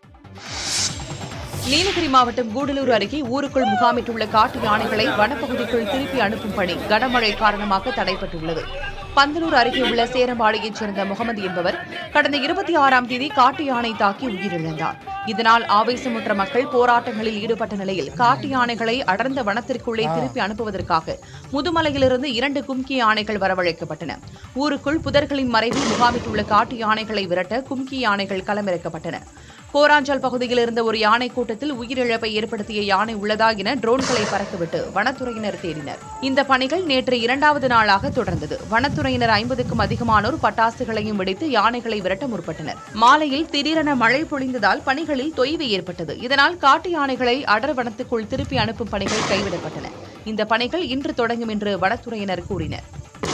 நீலகிரி மாவட்டம் கூடலூர் அருகே ஊருக்குள் முகாமிட்டுள்ள காட்டு யானைகளை வனப்பகுதிக்குள் திருப்பி அனுப்பும் பணி கனமழை காரணமாக தடைபட்டுள்ளது. பந்தலூர் அருகே உள்ள சேரம்பாடியைச் சேர்ந்த முகமது என்பவர் கடந்த இருபத்தி ஆறாம் தேதி காட்டு யானை தாக்கி உயிரிழந்தார். இதனால் ஆவேசமுற்ற மக்கள் போராட்டங்களில் ஈடுபட்ட நிலையில் காட்டு யானைகளை அடர்ந்த வனத்திற்குள்ளே திருப்பி அனுப்புவதற்காக முதுமலையிலிருந்து இரண்டு கும்கி யானைகள் வரவழைக்கப்பட்டன. ஊருக்குள் புதர்களின் மறைவில் முகாமிட்டுள்ள காட்டு யானைகளை விரட்ட கும்கி யானைகள் களமிறக்கப்பட்டன. கோராஞ்சால் பகுதியில் இருந்த ஒரு யானை கூட்டத்தில் உயிரிழப்பை ஏற்படுத்திய யானை உள்ளதா என ட்ரோன்களை பறக்கவிட்டு வனத்துறையினர் தேடினர். இந்த பணிகள் நேற்று இரண்டாவது நாளாக தொடர்ந்தது. வனத்துறையினர் ஐம்பதுக்கும் அதிகமானோர் பட்டாசுகளையும் வெடித்து யானைகளை விரட்ட முற்பட்டனர். மாலையில் திடீரென மழை பொழிந்ததால் பணிகளில் தொய்வு ஏற்பட்டது. இதனால் காட்டு யானைகளை அடர் வனத்துக்குள் திருப்பி அனுப்பும் பணிகள் கைவிடப்பட்டன. இந்த பணிகள் இன்று தொடங்கும் என்று வனத்துறையினர் கூறினர்.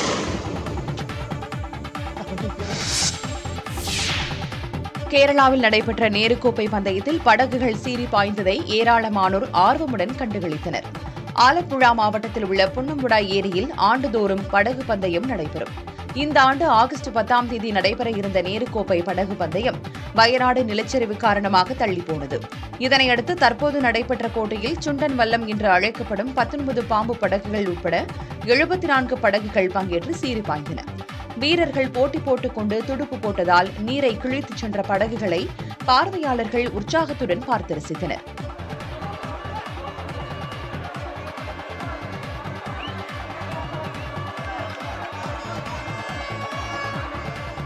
கேரளாவில் நடைபெற்ற நேருக்கோப்பை பந்தயத்தில் படகுகள் சீறி பாய்ந்ததை ஏராளமானோர் ஆர்வமுடன் கண்டுகளித்தனர். ஆலப்புழா மாவட்டத்தில் உள்ள புன்னம்புடா ஏரியில் ஆண்டுதோறும் படகு பந்தயம் நடைபெறும். இந்த ஆண்டு ஆகஸ்ட் பத்தாம் தேதி நடைபெற இருந்த நேருக்கோப்பை படகு பந்தயம் வயநாடு நிலச்சரிவு காரணமாக தள்ளிப்போனது. இதனையடுத்து தற்போது நடைபெற்ற போட்டியில் சுண்டன் வல்லம் என்று அழைக்கப்படும் பத்தொன்பது பாம்பு படகுகள் உட்பட எழுபத்தி நான்கு படகுகள் பங்கேற்று சீறி பாய்ந்தன. வீரர்கள் போட்டி போட்டுக் கொண்டு துடுப்பு போட்டதால் நீரை கிழித்துச் சென்ற படகுகளை பார்வையாளர்கள் உற்சாகத்துடன் பார்த்து ரசித்தனர்.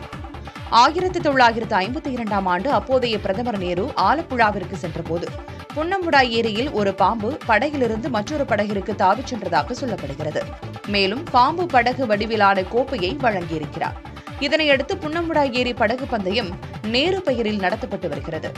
ஆயிரத்தி தொள்ளாயிரத்து ஐம்பத்தி இரண்டாம் ஆண்டு அப்போதைய பிரதமர் நேரு ஆலப்புழாவிற்கு சென்றபோது புன்னம்புடாய் ஏரியில் ஒரு பாம்பு படகிலிருந்து மற்றொரு படகிற்கு தாவிச் சென்றதாக சொல்லப்படுகிறது. மேலும் பாம்பு படகு வடிவிலான கோப்பையை வழங்கியிருக்கிறார். இதனையடுத்து புன்னம்புடாய் ஏரி படகு பந்தயம் நேரு பெயரில் நடத்தப்பட்டு வருகிறது.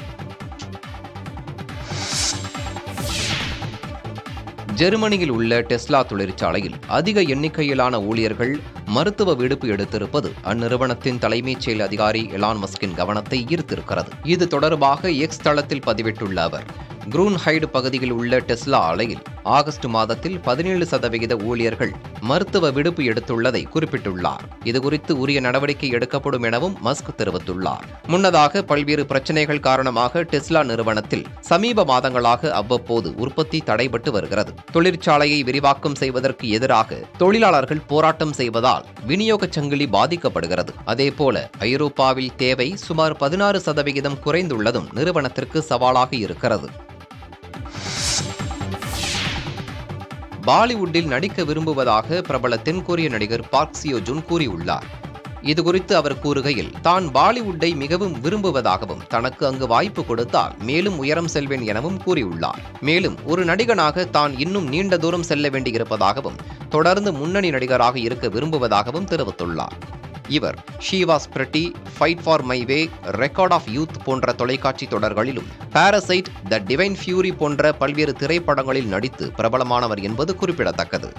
ஜெர்மனியில் உள்ள டெஸ்லா தொழிற்சாலையில் அதிக எண்ணிக்கையிலான ஊழியர்கள் மருத்துவ விடுப்பு எடுத்திருப்பது அந்நிறுவனத்தின் தலைமைச் செயல் அதிகாரி எலான் மஸ்கின் கவனத்தை ஈர்த்திருக்கிறது. இது தொடர்பாக எக்ஸ் தளத்தில் பதிவிட்டுள்ள அவர், குரூன்ஹைடு பகுதியில் உள்ள டெஸ்லா ஆலையில் ஆகஸ்ட் மாதத்தில் பதினேழு சதவிகித ஊழியர்கள் மருத்துவ விடுப்பு எடுத்துள்ளதை குறிப்பிட்டுள்ளார். இதுகுறித்து உரிய நடவடிக்கை எடுக்கப்படும் எனவும் மஸ்க் தெரிவித்துள்ளார். முன்னதாக பல்வேறு பிரச்சினைகள் காரணமாக டெஸ்லா நிறுவனத்தில் சமீப மாதங்களாக அவ்வப்போது உற்பத்தி தடைபட்டு வருகிறது. தொழிற்சாலையை விரிவாக்கம் செய்வதற்கு எதிராக தொழிலாளர்கள் போராட்டம் செய்வதால் விநியோகச் சங்கிலி பாதிக்கப்படுகிறது. அதேபோல ஐரோப்பாவில் தேவை சுமார் பதினாறு சதவிகிதம் குறைந்துள்ளதும் நிறுவனத்திற்கு சவாலாக இருக்கிறது. பாலிவுட்டில் நடிக்க விரும்புவதாக பிரபல தென்கொரிய நடிகர் பார்க் சியோ ஜுன் கூறியுள்ளார். இதுகுறித்து அவர் கூறுகையில், தான் பாலிவுட்டை மிகவும் விரும்புவதாகவும் தனக்கு அங்கு வாய்ப்பு கொடுத்தால் மேலும் உயரம் செல்வேன் எனவும் கூறியுள்ளார். மேலும் ஒரு நடிகனாக தான் இன்னும் நீண்ட தூரம் செல்ல வேண்டியிருப்பதாகவும் தொடர்ந்து முன்னணி நடிகராக இருக்க விரும்புவதாகவும் தெரிவித்துள்ளார். இவர் she was pretty, fight for my way, record of youth போன்ற தொலைக்காட்சி தொடர்களிலும் பாரசைட், த டிவைன் ஃபியூரி போன்ற பல்வேறு திரைப்படங்களில் நடித்து பிரபலமானவர் என்பது குறிப்பிடத்தக்கது.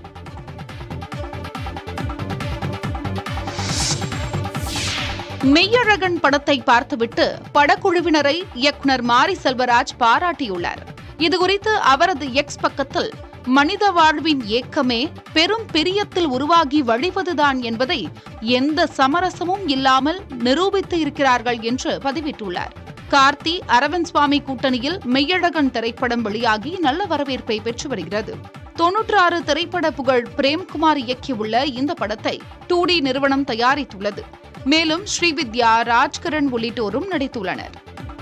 மெய்யழகன் படத்தை பார்த்துவிட்டு படக்குழுவினரை இயக்குனர் மாரி செல்வராஜ் பாராட்டியுள்ளார். இதுகுறித்து அவரது எக்ஸ் பக்கத்தில், மனித வாழ்வின் ஏக்கமே பெரும் பிரியத்தில் உருவாகி வழிவதுதான் என்பதை எந்த சமரசமும் இல்லாமல் நிரூபித்து இருக்கிறார்கள் என்று பதிவிட்டுள்ளார். கார்த்தி அரவிந்த் சுவாமி கூட்டணியில் மெய்யழகன் திரைப்படம் வெளியாகி நல்ல வரவேற்பை பெற்று வருகிறது. தொன்னூற்று ஆறு திரைப்பட புகழ் பிரேம்குமார் இயக்கியுள்ள இந்த படத்தை டூ டி நிறுவனம் தயாரித்துள்ளது. மேலும் ஸ்ரீவித்யா, ராஜ்கரன் உள்ளிட்டோரும் நடித்துள்ளனர்.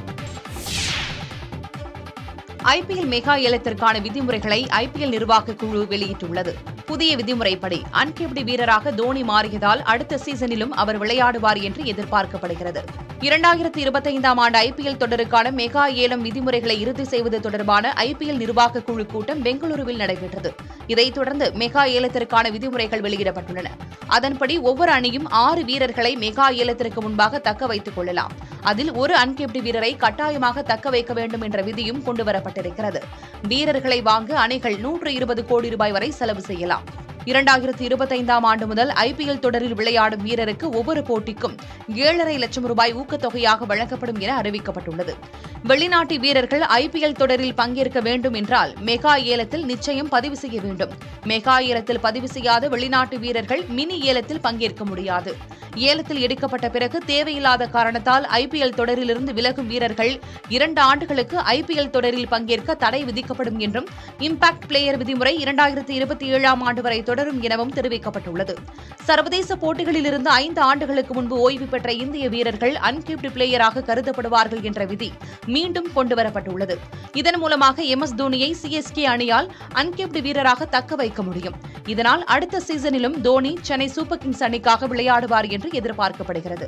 ஐபிஎல் மெகா ஏலத்திற்கான விதிமுறைகளை ஐபிஎல் நிர்வாக குழு வெளியிட்டுள்ளது. புதிய விதிமுறைப்படி அன்கேப்டு வீரராக தோனி மாறியதால் அடுத்த சீசனிலும் அவர் விளையாடுவார் என்று எதிர்பார்க்கப்படுகிறது. இரண்டாயிரத்தி இருபத்தைந்தாம் ஆண்டு ஐபிஎல் தொடருக்கான மெகா ஏலம் விதிமுறைகளை இறுதி செய்வது தொடர்பான ஐபிஎல் நிர்வாக குழு கூட்டம் பெங்களூருவில் நடைபெற்றது. இதைத் தொடர்ந்து மெகா ஏலத்திற்கான விதிமுறைகள் வெளியிடப்பட்டுள்ளன. அதன்படி ஒவ்வொரு அணியும் ஆறு வீரர்களை மெகா ஏலத்திற்கு முன்பாக தக்க வைத்துக் கொள்ளலாம். அதில் ஒரு அன்கேப்டு வீரரை கட்டாயமாக தக்க வைக்க வேண்டும் என்ற விதியும் கொண்டுவரப்பட்டிருக்கிறது. வீரர்களை வாங்க அணிகள் நூற்று இருபது கோடி ரூபாய் வரை செலவு செய்யலாம். இரண்டாயிரத்தி இருபத்தைந்தாம் ஆண்டு முதல் ஐபிஎல் தொடரில் விளையாடும் வீரருக்கு ஒவ்வொரு போட்டிக்கும் ஏழரை லட்சம் ரூபாய் ஊக்கத்தொகையாக வழங்கப்படும் என அறிவிக்கப்பட்டுள்ளது. வெளிநாட்டு வீரர்கள் ஐபிஎல் தொடரில் பங்கேற்க வேண்டும் என்றால் மெகா ஏலத்தில் நிச்சயம் பதிவு செய்ய வேண்டும். மெகா ஏலத்தில் பதிவு செய்யாத வெளிநாட்டு வீரர்கள் மினி ஏலத்தில் பங்கேற்க முடியாது. ஏலத்தில் எடுக்கப்பட்ட பிறகு தேவையில்லாத காரணத்தால் ஐபிஎல் தொடரிலிருந்து விலகும் வீரர்கள் இரண்டு ஆண்டுகளுக்கு ஐபிஎல் தொடரில் பங்கேற்க தடை விதிக்கப்படும் என்றும், இம்பாக்ட் பிளேயர் விதிமுறை இரண்டாயிரத்தி இருபத்தி ஏழாம் ஆண்டு வரை தொடரும் எனவும் தெரிவிக்கப்பட்டுள்ளது. சர்வதேச போட்டிகளிலிருந்து ஐந்து ஆண்டுகளுக்கு முன்பு ஓய்வு பெற்ற இந்திய வீரர்கள் அன்கேப்டு பிளேயராக கருதப்படுவார்கள் என்ற விதி மீண்டும் கொண்டுவரப்பட்டுள்ளது. இதன் மூலமாக எம் எஸ் தோனியை சிஎஸ்கே அணியால் அன்கேப்டு வீரராக தக்க வைக்க முடியும். இதனால் அடுத்த சீசனிலும் தோனி சென்னை சூப்பர் கிங்ஸ் அணிக்காக விளையாடுவார் என்று எதிர்பார்க்கப்படுகிறது.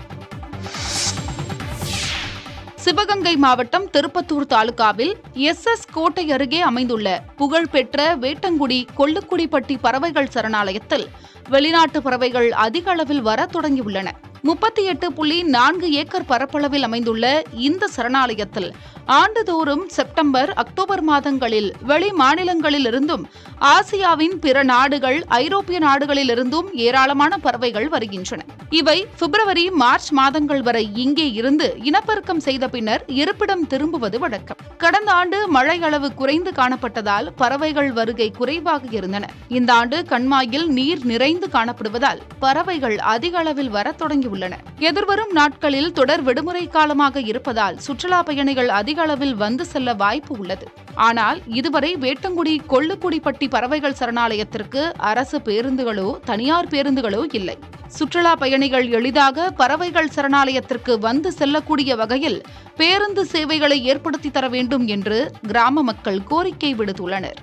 சிவகங்கை மாவட்டம் திருப்பத்தூர் தாலுகாவில் எஸ் எஸ் கோட்டை அருகே அமைந்துள்ள புகழ்பெற்ற வேட்டங்குடி கொள்ளுக்குடிப்பட்டி பறவைகள் சரணாலயத்தில் வெளிநாட்டு பறவைகள் அதிக அளவில் வர தொடங்கியுள்ளன. முப்பத்தி எட்டு புள்ளி நான்கு ஏக்கர் பரப்பளவில் அமைந்துள்ள இந்த சரணாலயத்தில் ஆண்டுதோறும் செப்டம்பர், அக்டோபர் மாதங்களில் வெளி மாநிலங்களிலிருந்தும் ஆசியாவின் பிற நாடுகள், ஐரோப்பிய நாடுகளிலிருந்தும் ஏராளமான பறவைகள் வருகின்றன. இவை பிப்ரவரி, மார்ச் மாதங்கள் வரை இங்கே இருந்து இனப்பெருக்கம் செய்த பின்னர் இருப்பிடம் திரும்புவது வழக்கம். கடந்த ஆண்டு மழை அளவு குறைந்து காணப்பட்டதால் பறவைகள் வருகை குறைவாக இருந்தன. இந்த ஆண்டு கண்மாயில் நீர் நிறைந்து காணப்படுவதால் பறவைகள் அதிக அளவில் வர தொடங்கியுள்ளன. எதிர்வரும் நாட்களில் தொடர் விடுமுறை காலமாக இருப்பதால் சுற்றுலா பயணிகள் அதிக அளவில் வந்து செல்ல வாய்ப்பு உள்ளது. ஆனால் இதுவரை வேட்டங்குடி கொள்ளுக்குடிப்பட்டி பறவைகள் சரணாலயத்திற்கு அரசு பேருந்துகளோ தனியார் பேருந்துகளோ இல்லை. சுற்றுலா பயணிகள் எளிதாக பறவைகள் சரணாலயத்திற்கு வந்து செல்லக்கூடிய வகையில் பேருந்து சேவைகளை ஏற்படுத்தி தர வேண்டும் என்று கிராம மக்கள் கோரிக்கை விடுத்துள்ளனர்.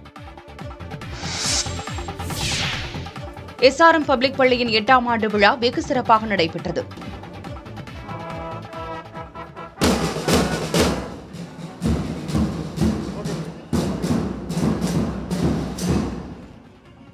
எஸ்ஆர்எம் பப்ளிக் பள்ளியின் எட்டாம் ஆண்டு விழா வெகு சிறப்பாக நடைபெற்றது.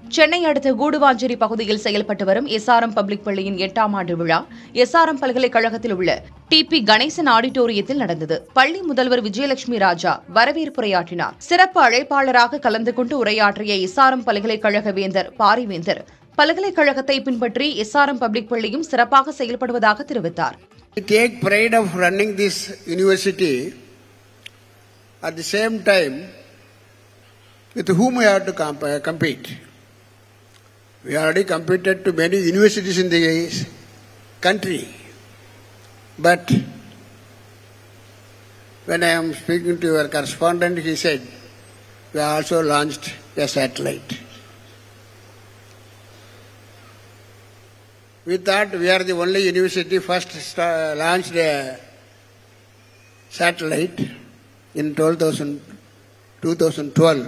சென்னை அடுத்த கூடுவாஞ்சேரி பகுதியில் செயல்பட்டு வரும் எஸ்ஆர்எம் பப்ளிக் பள்ளியின் எட்டாம் ஆண்டு விழா எஸ்ஆர்எம் பல்கலைக்கழகத்தில் உள்ள டி பி கணேசன் ஆடிட்டோரியத்தில் நடந்தது. பள்ளி முதல்வர் விஜயலட்சுமி ராஜா வரவேற்புரையாற்றினார். சிறப்பு அழைப்பாளராக கலந்து கொண்டு உரையாற்றிய எஸ்ஆர்எம் பல்கலைக்கழக வேந்தர் பாரிவேந்தர் பல்கலைக்கழகத்தை பின்பற்றி எஸ்ஆர்எம் பப்ளிக் பள்ளியும் சிறப்பாக செயல்படுவதாக தெரிவித்தார். We take pride of running this university. At the same time, with whom we have to comp- compete. We already competed to many universities in the country. But when I am speaking to your correspondent, he said, we also launched a satellite. We thought we are the only university first sta- launched a satellite in two thousand twelve.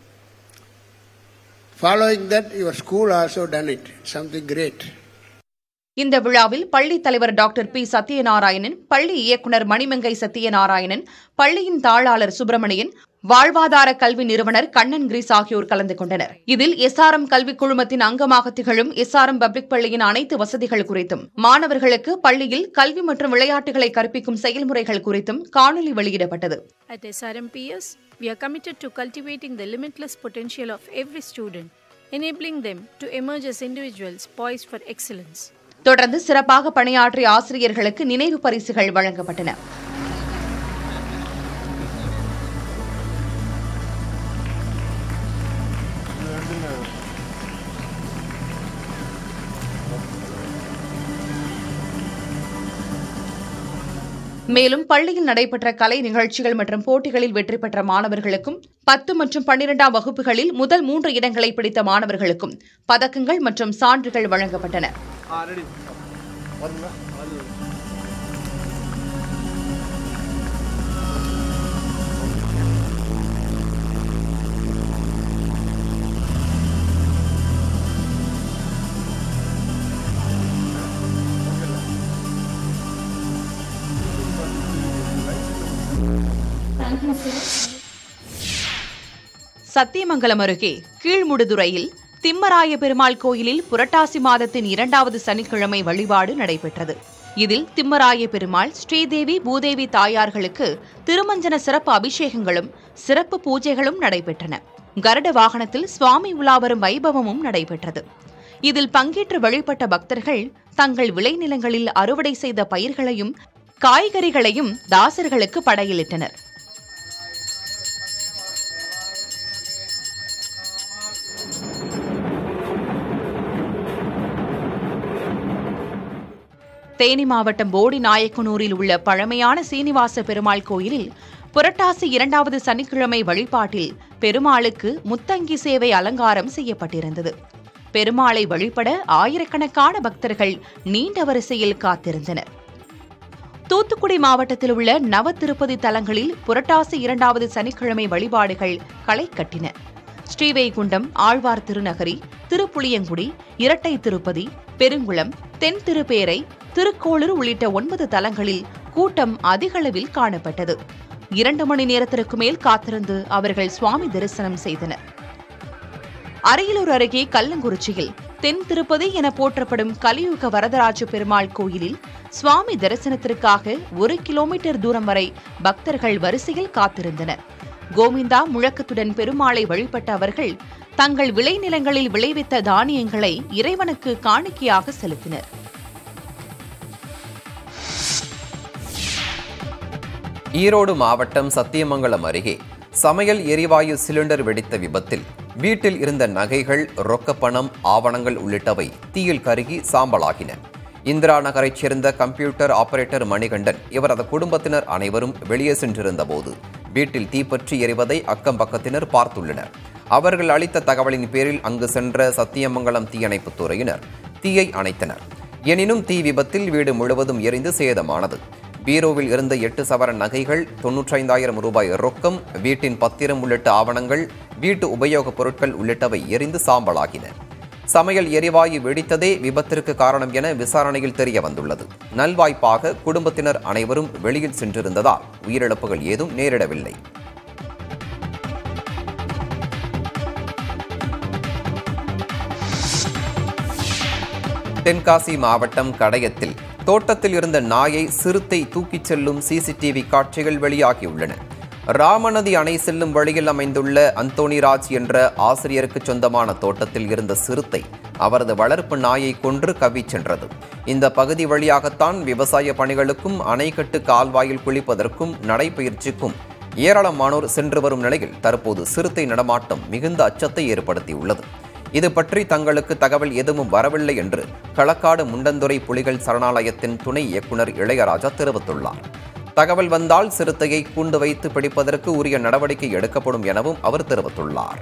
Following that, your school also done it. Something great. இந்த விழாவில் பள்ளி தலைவர் doctor B Sathyanarayanan, பள்ளி இயக்குநர் மணிமங்கை சத்யநாராயணன், பள்ளியின் தாளாளர் சுப்பிரமணியன், வாழ்வாதார கல்வி நிறுவனர் கண்ணன் கிரீஸ் ஆகியோர் கலந்து கொண்டனர். இதில் எஸ்ஆர்எம் கல்விக் குழுமத்தின் அங்கமாக திகழும் எஸ்ஆர்எம் பப்ளிக் பள்ளியின் அனைத்து வசதிகள் குறித்தும், மாணவர்களுக்கு பள்ளியில் கல்வி மற்றும் விளையாட்டுகளை கற்பிக்கும் செயல்முறைகள் குறித்தும் காணொலி வெளியிடப்பட்டது. At S R M P S, we are committed to cultivating the limitless potential of every student, enabling them to emerge as individuals poised for excellence. தொடர்ந்து சிறப்பாக பணியாற்றிய ஆசிரியர்களுக்கு நினைவு பரிசுகள் வழங்கப்பட்டன. மேலும் பள்ளியில் நடைபெற்ற கலை நிகழ்ச்சிகள் மற்றும் போட்டிகளில் வெற்றி பெற்ற மாணவர்களுக்கும், பத்து மற்றும் பன்னிரண்டாம் வகுப்புகளில் முதல் மூன்று இடங்களை பிடித்த மாணவர்களுக்கும் பதக்கங்கள் மற்றும் சான்றுகள் வழங்கப்பட்டன. சத்தியமங்கலம் அருகே கீழ்முடுதுறையில் திம்மராய பெருமாள் கோயிலில் புரட்டாசி மாதத்தின் இரண்டாவது சனிக்கிழமை வழிபாடு நடைபெற்றது. இதில் திம்மராய பெருமாள், ஸ்ரீதேவி, பூதேவி தாயார்களுக்கு திருமஞ்சன சிறப்பு அபிஷேகங்களும் சிறப்பு பூஜைகளும் நடைபெற்றன. கருட வாகனத்தில் சுவாமி உலாவரும் வைபவமும் நடைபெற்றது. இதில் பங்கேற்று வழிபட்ட பக்தர்கள் தங்கள் விளைநிலங்களில் அறுவடை செய்த பயிர்களையும் காய்கறிகளையும் தாசர்களுக்கு படையலிட்டனர். தேனி மாவட்டம் போடி நாயக்கனூரில் உள்ள பழமையான சீனிவாச பெருமாள் கோயிலில் புரட்டாசி இரண்டாவது சனிக்கிழமை வழிபாட்டில் பெருமாளுக்கு முத்தங்கி சேவை அலங்காரம் செய்யப்பட்டிருந்தது. பெருமாளை வழிபட ஆயிரக்கணக்கான பக்தர்கள் நீண்ட வரிசையில் காத்திருந்தனர். தூத்துக்குடி மாவட்டத்தில் உள்ள நவ திருப்பதி தலங்களில் புரட்டாசி இரண்டாவது சனிக்கிழமை வழிபாடுகள் களை கட்டின. ஸ்ரீவைகுண்டம், ஆழ்வார் திருநகரி, திருப்புளியங்குடி, இரட்டை திருப்பதி, பெருங்குளம், தென் திருப்பேரை, திருக்கோளூர் உள்ளிட்ட ஒன்பது தலங்களில் கூட்டம் அதிகளவில் காணப்பட்டது. இரண்டு மணி நேரத்திற்கு மேல் காத்திருந்து அவர்கள் சுவாமி தரிசனம் செய்தனர். அரியலூர் அருகே கல்லங்குறிச்சியில் தென் திருப்பதி என போற்றப்படும் கலியுக வரதராஜ பெருமாள் கோயிலில் சுவாமி தரிசனத்திற்காக ஒரு கிலோமீட்டர் தூரம் வரை பக்தர்கள் வரிசையில் காத்திருந்தனர். கோவிந்தா முழக்கத்துடன் பெருமாளை வழிபட்ட அவர்கள் தங்கள் விளைநிலங்களில் விளைவித்த தானியங்களை இறைவனுக்கு காணிக்கையாக செலுத்தினர். ஈரோடு மாவட்டம் சத்தியமங்கலம் அருகே சமையல் எரிவாயு சிலிண்டர் வெடித்த விபத்தில் வீட்டில் இருந்த நகைகள், ரொக்கப்பணம், ஆவணங்கள் உள்ளிட்டவை தீயில் கருகி சாம்பலாகின. இந்திரா நகரைச் சேர்ந்த கம்ப்யூட்டர் ஆபரேட்டர் மணிகண்டன், இவரது குடும்பத்தினர் அனைவரும் வெளியே சென்றிருந்த போது வீட்டில் தீப்பற்றி எரிவதை அக்கம் பக்கத்தினர் பார்த்துள்ளனர். அவர்கள் அளித்த தகவலின் பேரில் அங்கு சென்ற சத்தியமங்கலம் தீயணைப்புத் துறையினர் தீயை அணைத்தனர். எனினும் தீ விபத்தில் வீடு முழுவதும் எரிந்து சேதமானது. பீரோவில் இருந்த எட்டு சவரன் நகைகள், தொன்னூற்றைந்தாயிரம் ரூபாய் ரொக்கம், வீட்டின் பத்திரம் உள்ளிட்ட ஆவணங்கள், வீட்டு உபயோகப் பொருட்கள் உள்ளிட்டவை எரிந்து சாம்பலாகின. சமையல் எரிவாயு வெடித்ததே விபத்திற்கு காரணம் என விசாரணையில் தெரிய வந்துள்ளது. நல்வாய்ப்பாக குடும்பத்தினர் அனைவரும் வெளியில் சென்றிருந்ததால் உயிரிழப்புகள் ஏதும் நேரிடவில்லை. தென்காசி மாவட்டம் கடையத்தில் தோட்டத்தில் இருந்த நாயை சிறுத்தை தூக்கிச் செல்லும் சிசிடிவி காட்சிகள் வெளியாகியுள்ளன. ராமநதி அணை செல்லும் வழியில் அமைந்துள்ள அந்தோணிராஜ் என்ற ஆசிரியருக்கு சொந்தமான தோட்டத்தில் இருந்த சிறுத்தை அவரது வளர்ப்பு நாயை கொன்று கவ்விச் சென்றது. இந்த பகுதி வழியாகத்தான் விவசாய பணிகளுக்கும் அணைக்கட்டு கால்வாயில் குளிப்பதற்கும் நடைபயிற்சிக்கும் ஏராளமானோர் சென்று வரும் நிலையில் தற்போது சிறுத்தை நடமாட்டம் மிகுந்த அச்சத்தை ஏற்படுத்தியுள்ளது. இது பற்றி தங்களுக்கு தகவல் எதுவும் வரவில்லை என்று களக்காடு முண்டந்துறை புலிகள் சரணாலயத்தின் துணை இயக்குநர் இளையராஜா தெரிவித்துள்ளார். தகவல் வந்தால் சிறுத்தையை கூண்டு வைத்து பிடிப்பதற்கு உரிய நடவடிக்கை எடுக்கப்படும் எனவும் அவர் தெரிவித்துள்ளார்.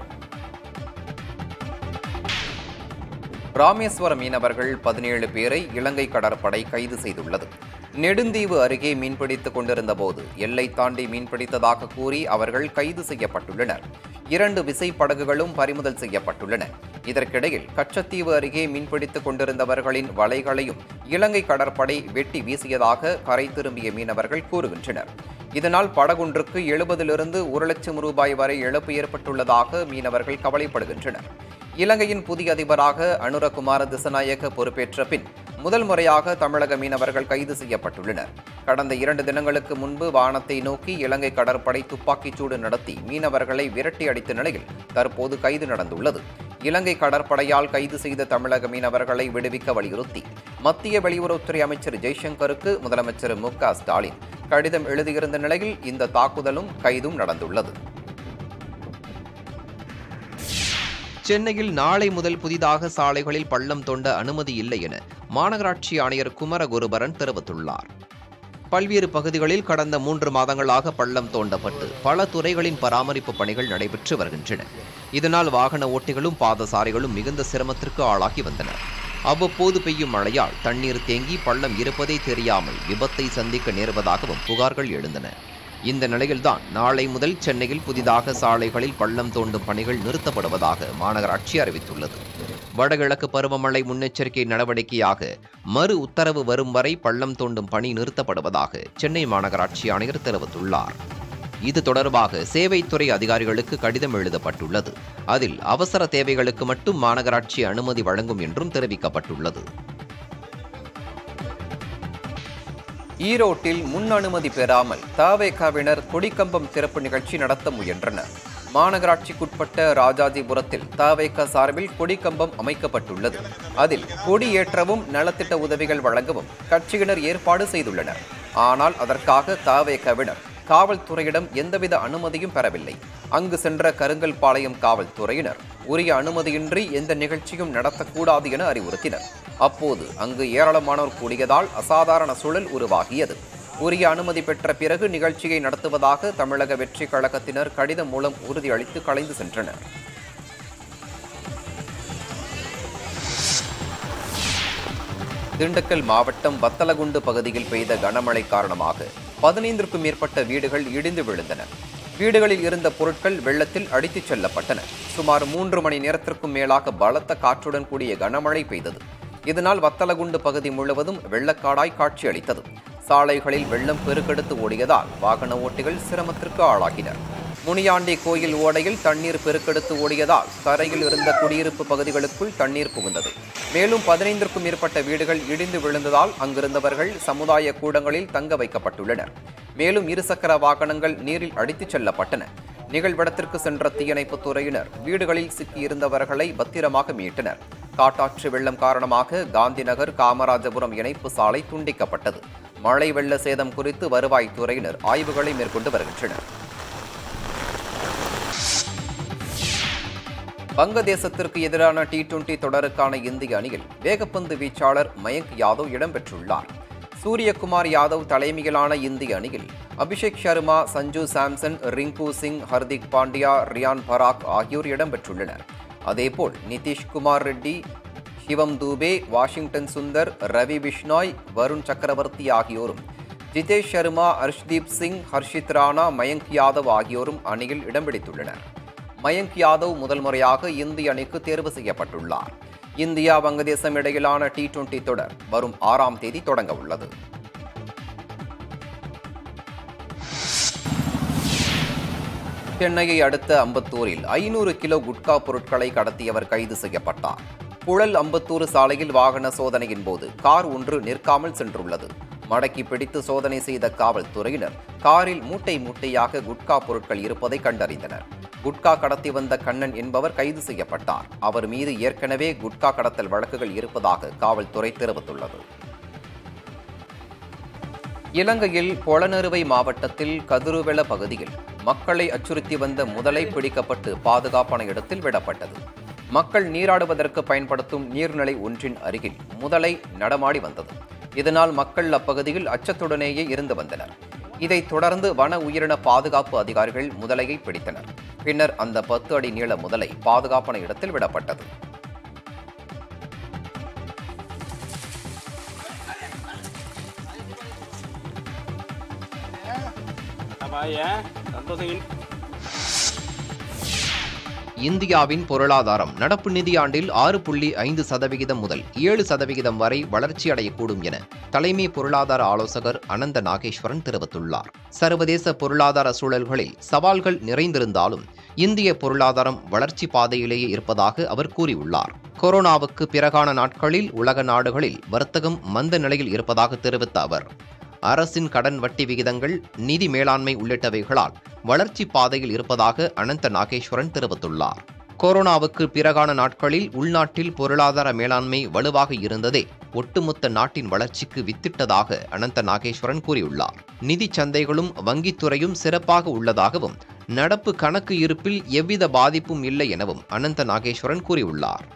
ராமேஸ்வர மீனவர்கள் பதினேழு பேரை இலங்கை கடற்படை கைது செய்துள்ளது. நெடுந்தீவு அருகே மீன்பிடித்துக் கொண்டிருந்த போது எல்லை தாண்டி மீன்பிடித்ததாக கூறி அவர்கள் கைது செய்யப்பட்டுள்ளனர். இரண்டு விசைப்படகுகளும் பறிமுதல் செய்யப்பட்டுள்ளன. இதற்கிடையில் கச்சத்தீவு அருகே மீன்பிடித்துக் கொண்டிருந்தவர்களின் வலைகளையும் இலங்கை கடற்படை வெட்டி வீசியதாக கரை திரும்பிய மீனவர்கள் கூறுகின்றனர். இதனால் படகொன்றுக்கு எழுபதிலிருந்து ஒரு லட்சம் ரூபாய் வரை இழப்பு ஏற்பட்டுள்ளதாக மீனவர்கள் கவலைப்படுகின்றனர். இலங்கையின் புதிய அதிபராக அனுரகுமார திசநாயக்க பொறுப்பேற்ற பின் முதல் முறையாக தமிழக மீனவர்கள் கைது செய்யப்பட்டுள்ளனர். கடந்த இரண்டு தினங்களுக்கு முன்பு வானத்தை நோக்கி இலங்கை கடற்படை துப்பாக்கிச்சூடு நடத்தி மீனவர்களை விரட்டி அடித்த நிலையில் தற்போது கைது நடந்துள்ளது. இலங்கை கடற்படையால் கைது செய்த தமிழக மீனவர்களை விடுவிக்க வலியுறுத்தி மத்திய வெளியுறவுத்துறை அமைச்சர் ஜெய்சங்கருக்கு முதலமைச்சர் மு க ஸ்டாலின் கடிதம் எழுதியிருந்த நிலையில் இந்த தாக்குதலும் கைதும் நடந்துள்ளது. சென்னையில் நாளை முதல் புதிதாக சாலைகளில் பள்ளம் தோண்ட அனுமதி இல்லை என மாநகராட்சி ஆணையர் குமரகுருபரன் தெரிவித்துள்ளார். பல்வேறு பகுதிகளில் கடந்த மூன்று மாதங்களாக பள்ளம் தோண்டப்பட்டு பல துறைகளின் பராமரிப்பு பணிகள் நடைபெற்று வருகின்றன. இதனால் வாகன ஓட்டிகளும் பாதசாரிகளும் மிகுந்த சிரமத்திற்கு ஆளாகி வந்தனர். அவ்வப்போது பெய்யும் மழையால் தண்ணீர் தேங்கி பள்ளம் இருப்பதை தெரியாமல் விபத்தை சந்திக்க நேர்வதாகவும் புகார்கள் எழுந்தன. இந்த நிலையில்தான் நாளை முதல் சென்னையில் புதிதாக சாலைகளில் பள்ளம் தோண்டும் பணிகள் நிறுத்தப்படுவதாக மாநகராட்சி அறிவித்துள்ளது. வடகிழக்கு பருவமழை முன்னெச்சரிக்கை நடவடிக்கையாக மறு உத்தரவு வரும் வரை பள்ளம் தோண்டும் பணி நிறுத்தப்படுவதாக சென்னை மாநகராட்சி ஆணையர் தெரிவித்துள்ளார். இது தொடர்பாக சேவைத்துறை அதிகாரிகளுக்கு கடிதம் எழுதப்பட்டுள்ளது. அதில் அவசர தேவைகளுக்கு மட்டும் மாநகராட்சி அனுமதி வழங்கும் என்றும் தெரிவிக்கப்பட்டுள்ளது. ஈரோட்டில் முன் அனுமதி பெறாமல் தவேகாவினர் கொடிக்கம்பம் திறப்பு நிகழ்ச்சி நடத்த முயன்றனர். மாநகராட்சிக்குட்பட்ட ராஜாஜிபுரத்தில் தவேகா சார்பில் கொடிக்கம்பம் அமைக்கப்பட்டுள்ளது. அதில் கொடி ஏற்றவும் நலத்திட்ட உதவிகள் வழங்கவும் கட்சியினர் ஏற்பாடு செய்துள்ளனர். ஆனால் அதற்காக தவேகாவினர் காவல்துறையிடம் எந்தவித அனுமதியும் பெறவில்லை. அங்கு சென்ற கருங்கல்பாளையம் காவல்துறையினர் உரிய அனுமதியின்றி எந்த நிகழ்ச்சியும் நடத்தக்கூடாது என அறிவுறுத்தினர். அப்போது அங்கு ஏராளமானோர் கூடியதால் அசாதாரண சூழல் உருவாகியது. உரிய அனுமதி பெற்ற பிறகு நிகழ்ச்சியை நடத்துவதாக தமிழக வெற்றி கழகத்தினர் கடிதம் மூலம் உறுதியளித்து கலைந்து சென்றனர். திண்டுக்கல் மாவட்டம் வத்தலகுண்டு பகுதியில் பெய்த கனமழை காரணமாக பதினைந்திற்கும் மேற்பட்ட வீடுகள் இடிந்து விழுந்தன. வீடுகளில் இருந்த பொருட்கள் வெள்ளத்தில் அடித்துச் செல்லப்பட்டன. சுமார் மூன்று மணி நேரத்திற்கும் மேலாக பலத்த காற்றுடன் கூடிய கனமழை பெய்தது. இதனால் வத்தலகுண்டு பகுதி முழுவதும் வெள்ளக்காடாய் காட்சியளித்தது. சாலைகளில் வெள்ளம் பெருக்கெடுத்து ஓடியதால் வாகன ஓட்டிகள் சிரமத்திற்கு ஆளாகினர். முனியாண்டி கோயில் ஓடையில் தண்ணீர் பெருக்கெடுத்து ஓடியதால் கரையில் இருந்த குடியிருப்பு பகுதிகளுக்குள் தண்ணீர் புகுந்தது. மேலும் பதினைந்திற்கும் மேற்பட்ட வீடுகள் இடிந்து விழுந்ததால் அங்கிருந்தவர்கள் சமுதாய கூடங்களில் தங்க வைக்கப்பட்டுள்ளனர். மேலும் இருசக்கர வாகனங்கள் நீரில் அடித்துச் செல்லப்பட்டன. நிகழ்விடத்திற்கு சென்ற தீயணைப்புத் துறையினர் வீடுகளில் சிக்கியிருந்தவர்களை பத்திரமாக மீட்டனர். காட்டாற்று வெள்ளம் காரணமாக காந்திநகர் காமராஜபுரம் இணைப்பு சாலை துண்டிக்கப்பட்டது. மழை வெள்ள சேதம் குறித்து வருவாய்த்துறையினர் ஆய்வுகளை மேற்கொண்டு வருகின்றனர். வங்கதேசத்திற்கு எதிரான டி டுவெண்டி தொடருக்கான இந்திய அணியில் வேகப்பந்து வீச்சாளர் மயங்க் யாதவ் இடம்பெற்றுள்ளார். சூரியகுமார் யாதவ் தலைமையிலான இந்திய அணியில் அபிஷேக் சர்மா, சஞ்சு சாம்சன், ரிங்கு சிங், ஹர்திக் பாண்டியா, ரியான் பராக் ஆகியோர் இடம்பெற்றுள்ளனர். அதேபோல் நிதிஷ்குமார் ரெட்டி, சிவம் தூபே, வாஷிங்டன் சுந்தர், ரவி பிஷ்னாய், வருண் சக்கரவர்த்தி ஆகியோரும், ஜிதேஷ் சர்மா, ஹர்ஷ்தீப் சிங், ஹர்ஷித் ராணா, மயங்க் யாதவ் ஆகியோரும் அணியில் இடம் பிடித்துள்ளனர். மயங்க் யாதவ் முதல் முறையாக இந்திய அணிக்கு தேர்வு செய்யப்பட்டுள்ளார். இந்தியா வங்கதேசம் இடையிலான டி டுவெண்டி தொடர் வரும் ஆறாம் தேதி தொடங்க உள்ளது. சென்னையை அடுத்த அம்பத்தூரில் ஐநூறு கிலோ குட்கா பொருட்களை கடத்தியவர் கைது செய்யப்பட்டார். புழல் அம்பத்தூர் சாலையில் வாகன சோதனையின் போது கார் ஒன்று நிற்காமல் சென்றுள்ளது. மடக்கி பிடித்து சோதனை செய்த காவல்துறையினர் காரில் மூட்டை மூட்டையாக குட்கா பொருட்கள் இருப்பதை கண்டறிந்தனர். குட்கா கடத்தி வந்த கண்ணன் என்பவர் கைது செய்யப்பட்டார். அவர் மீது ஏற்கனவே குட்கா கடத்தல் வழக்குகள் இருப்பதாக காவல்துறை தெரிவித்துள்ளது. இலங்கையில் பொலனறுவை மாவட்டத்தில் கதிருவெள பகுதியில் மக்களை அச்சுறுத்தி வந்த முதலை பிடிக்கப்பட்டு பாதுகாப்பான இடத்தில் விடப்பட்டது. மக்கள் நீராடுவதற்கு பயன்படுத்தும் நீர்நிலை ஒன்றின் அருகில் முதலை நடமாடி வந்தது. இதனால் மக்கள் அப்பகுதியில் அச்சத்துடனேயே இருந்து வந்தனர். இதைத் தொடர்ந்து வன உயிரின பாதுகாப்பு அதிகாரிகள் முதலையை பிடித்தனர். பின்னர் அந்த பத்து அடி நீள முதலை பாதுகாப்பான இடத்தில் விடப்பட்டது. இந்தியாவின் பொருளாதாரம் நடப்பு நிதியாண்டில் ஆறு புள்ளி ஐந்து சதவிகிதம் முதல் ஏழு சதவிகிதம் வரை வளர்ச்சியடையக்கூடும் என தலைமை பொருளாதார ஆலோசகர் அனந்த நாகேஸ்வரன் தெரிவித்துள்ளார். சர்வதேச பொருளாதார சூழல்களில் சவால்கள் நிறைந்திருந்தாலும் இந்திய பொருளாதாரம் வளர்ச்சி பாதையிலேயே இருப்பதாக அவர் கூறியுள்ளார். கொரோனாவுக்கு பிறகான நாட்களில் உலக நாடுகளில் வர்த்தகம் மந்த நிலையில் இருப்பதாக தெரிவித்த அவர், அரசின் கடன் வட்டி விகிதங்கள், நிதி மேலாண்மை உள்ளிட்டவைகளால் வளர்ச்சி பாதையில் இருப்பதாக அனந்த நாகேஸ்வரன் தெரிவித்துள்ளார். கொரோனாவுக்கு பிறகான நாட்களில் உள்நாட்டில் பொருளாதார மேலாண்மை வலுவாக இருந்ததே ஒட்டுமொத்த நாட்டின் வளர்ச்சிக்கு வித்திட்டதாக அனந்த நாகேஸ்வரன் கூறியுள்ளார். நிதி சந்தைகளும் வங்கித்துறையும் சிறப்பாக உள்ளதாகவும் நடப்பு கணக்கு இருப்பில் எவ்வித பாதிப்பும் இல்லை எனவும் அனந்த நாகேஸ்வரன் கூறியுள்ளார்.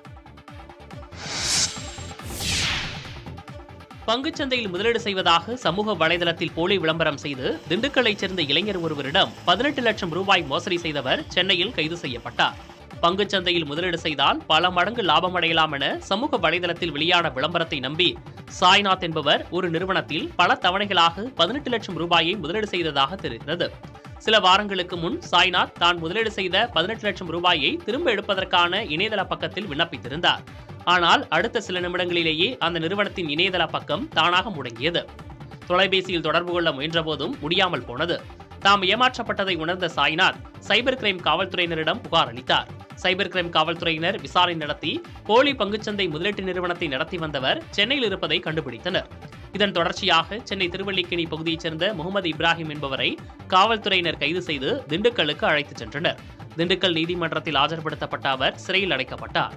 பங்குச்சந்தையில் முதலீடு செய்வதாக சமூக வலைதளத்தில் போலி விளம்பரம் செய்து திண்டுக்கல்லைச் சேர்ந்த இளைஞர் ஒருவரிடம் பதினெட்டு லட்சம் ரூபாய் மோசடி செய்தவர் சென்னையில் கைது செய்யப்பட்டார். பங்குச்சந்தையில் முதலீடு செய்தால் பல மடங்கு லாபம் அடையலாம் என சமூக வலைதளத்தில் வெளியான விளம்பரத்தை நம்பி சாய்நாத் என்பவர் ஒரு நிறுவனத்தில் பல தவணைகளாக பதினெட்டு லட்சம் ரூபாயை முதலீடு செய்ததாக தெரிகிறது. சில வாரங்களுக்கு முன் சாய்நாத் தான் முதலீடு செய்த பதினெட்டு லட்சம் ரூபாயை திரும்ப எடுப்பதற்கான இணையதள பக்கத்தில் விண்ணப்பித்திருந்தார். ஆனால் அடுத்த சில நிமிடங்களிலேயே அந்த நிறுவனத்தின் இணையதள பக்கம் தானாக முடங்கியது. தொலைபேசியில் தொடர்பு கொள்ள முயன்றபோதும் முடியாமல் போனது. தாம் ஏமாற்றப்பட்டதை உணர்ந்த சாய்நாத் சைபர் கிரைம் காவல்துறையினரிடம் புகார் அளித்தார். சைபர் கிரைம் காவல்துறையினர் விசாரணை நடத்தி போலி பங்குச்சந்தை முதலீட்டு நிறுவனத்தை நடத்தி வந்தவர் சென்னையில் இருப்பதை கண்டுபிடித்தனர். இதன் தொடர்ச்சியாக சென்னை திருவல்லிக்கேணி பகுதியைச் சேர்ந்த முகமது இப்ராஹிம் என்பவரை காவல்துறையினர் கைது செய்து திண்டுக்கல்லுக்கு அழைத்துச் சென்றனர். திண்டுக்கல் நீதிமன்றத்தில் ஆஜர்படுத்தப்பட்ட அவர் சிறையில் அடைக்கப்பட்டார்.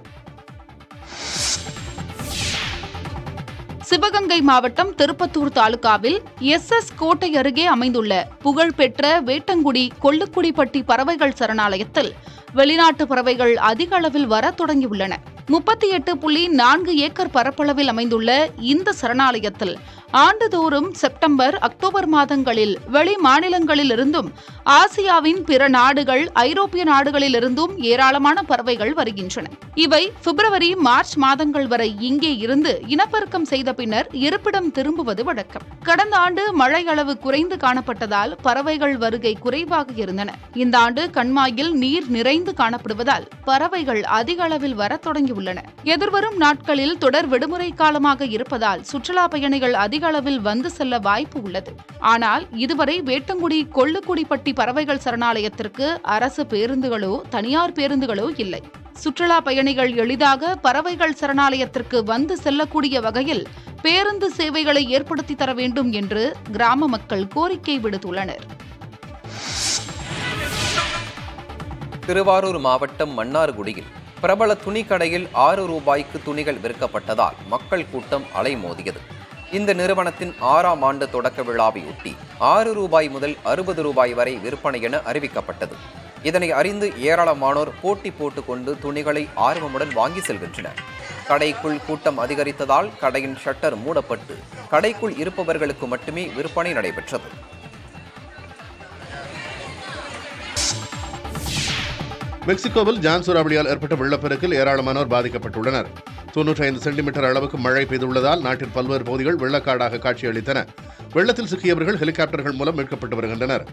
சிவகங்கை மாவட்டம் திருப்பத்தூர் தாலுகாவில் எஸ் எஸ் கோட்டை அருகே அமைந்துள்ள புகழ்பெற்ற வேட்டங்குடி கொள்ளுக்குடிப்பட்டி பறவைகள் சரணாலயத்தில் வெளிநாட்டு பறவைகள் அதிக அளவில் வர தொடங்கியுள்ளன. முப்பத்தி எட்டு புள்ளி நான்கு ஏக்கர் பரப்பளவில் அமைந்துள்ள இந்த சரணாலயத்தில் ஆண்டுதோறும் செப்டம்பர் அக்டோபர் மாதங்களில் வெளி மாநிலங்களிலிருந்தும் ஆசியாவின் பிற நாடுகள், ஐரோப்பிய நாடுகளிலிருந்தும் ஏராளமான பறவைகள் வருகின்றன. இவை பிப்ரவரி மார்ச் மாதங்கள் வரை இங்கே இருந்து இனப்பெருக்கம் செய்த பின்னர் இருப்பிடம் திரும்புவது வழக்கம். கடந்த ஆண்டு மழை அளவு குறைந்து காணப்பட்டதால் பறவைகள் வருகை குறைவாக இருந்தன. இந்த ஆண்டு கண்மாயில் நீர் நிறைந்து காணப்படுவதால் பறவைகள் அதிக அளவில் வர தொடங்கியுள்ளன. எதிர்வரும் நாட்களில் தொடர் விடுமுறை காலமாக இருப்பதால் சுற்றுலா பயணிகள் அதிக அளவில் வந்து செல்ல வாய்ப்பு உள்ளது. ஆனால் இதுவரை வேட்டங்குடி கொள்ளுக்குடிப்பட்டி பறவைகள் சரணாலயத்திற்கு அரசு பேருந்துகளோ தனியார் பேருந்துகளோ இல்லை. சுற்றுலா பயணிகள் எளிதாக பறவைகள் சரணாலயத்திற்கு வந்து செல்லக்கூடிய வகையில் பேருந்து சேவைகளை ஏற்படுத்தி தர வேண்டும் என்று கிராம மக்கள் கோரிக்கை விடுத்துள்ளனர். திருவாரூர் மாவட்டம் மன்னார்குடியில் பிரபல துணிக்கடையில் ஆறு ரூபாய்க்கு துணிகள் விற்கப்பட்டதால் மக்கள் கூட்டம் அலைமோதியது. இந்த நிறுவனத்தின் ஆறாம் ஆண்டு தொடக்க விழாவையொட்டி ஆறு ரூபாய் முதல் அறுபது ரூபாய் வரை விற்பனை என அறிவிக்கப்பட்டது. இதனை அறிந்து ஏராளமானோர் போட்டி போட்டுக்கொண்டு துணிகளை ஆர்வமுடன் வாங்கி செல்கின்றனர். கடைக்குள் கூட்டம் அதிகரித்ததால் கடையின் ஷட்டர் மூடப்பட்டு கடைக்குள் இருப்பவர்களுக்கு மட்டுமே விற்பனை நடைபெற்றது. மெக்சிகோவில் ஜான் சூறாவளியால் ஏற்பட்ட வெள்ளப்பெருக்கில் ஏராளமானோர் பாதிக்கப்பட்டுள்ளனர். தொன்னூற்றி ஐந்து சென்டிமீட்டர் அளவுக்கு மழை பெய்துள்ளதால் நாட்டின் பல்வேறு பகுதிகள் வெள்ளக்காடாக காட்சியளித்தன. வெள்ளத்தில் சிக்கியவர்கள் ஹெலிகாப்டர்கள் மூலம் மீட்கப்பட்டு வருகின்றனர்.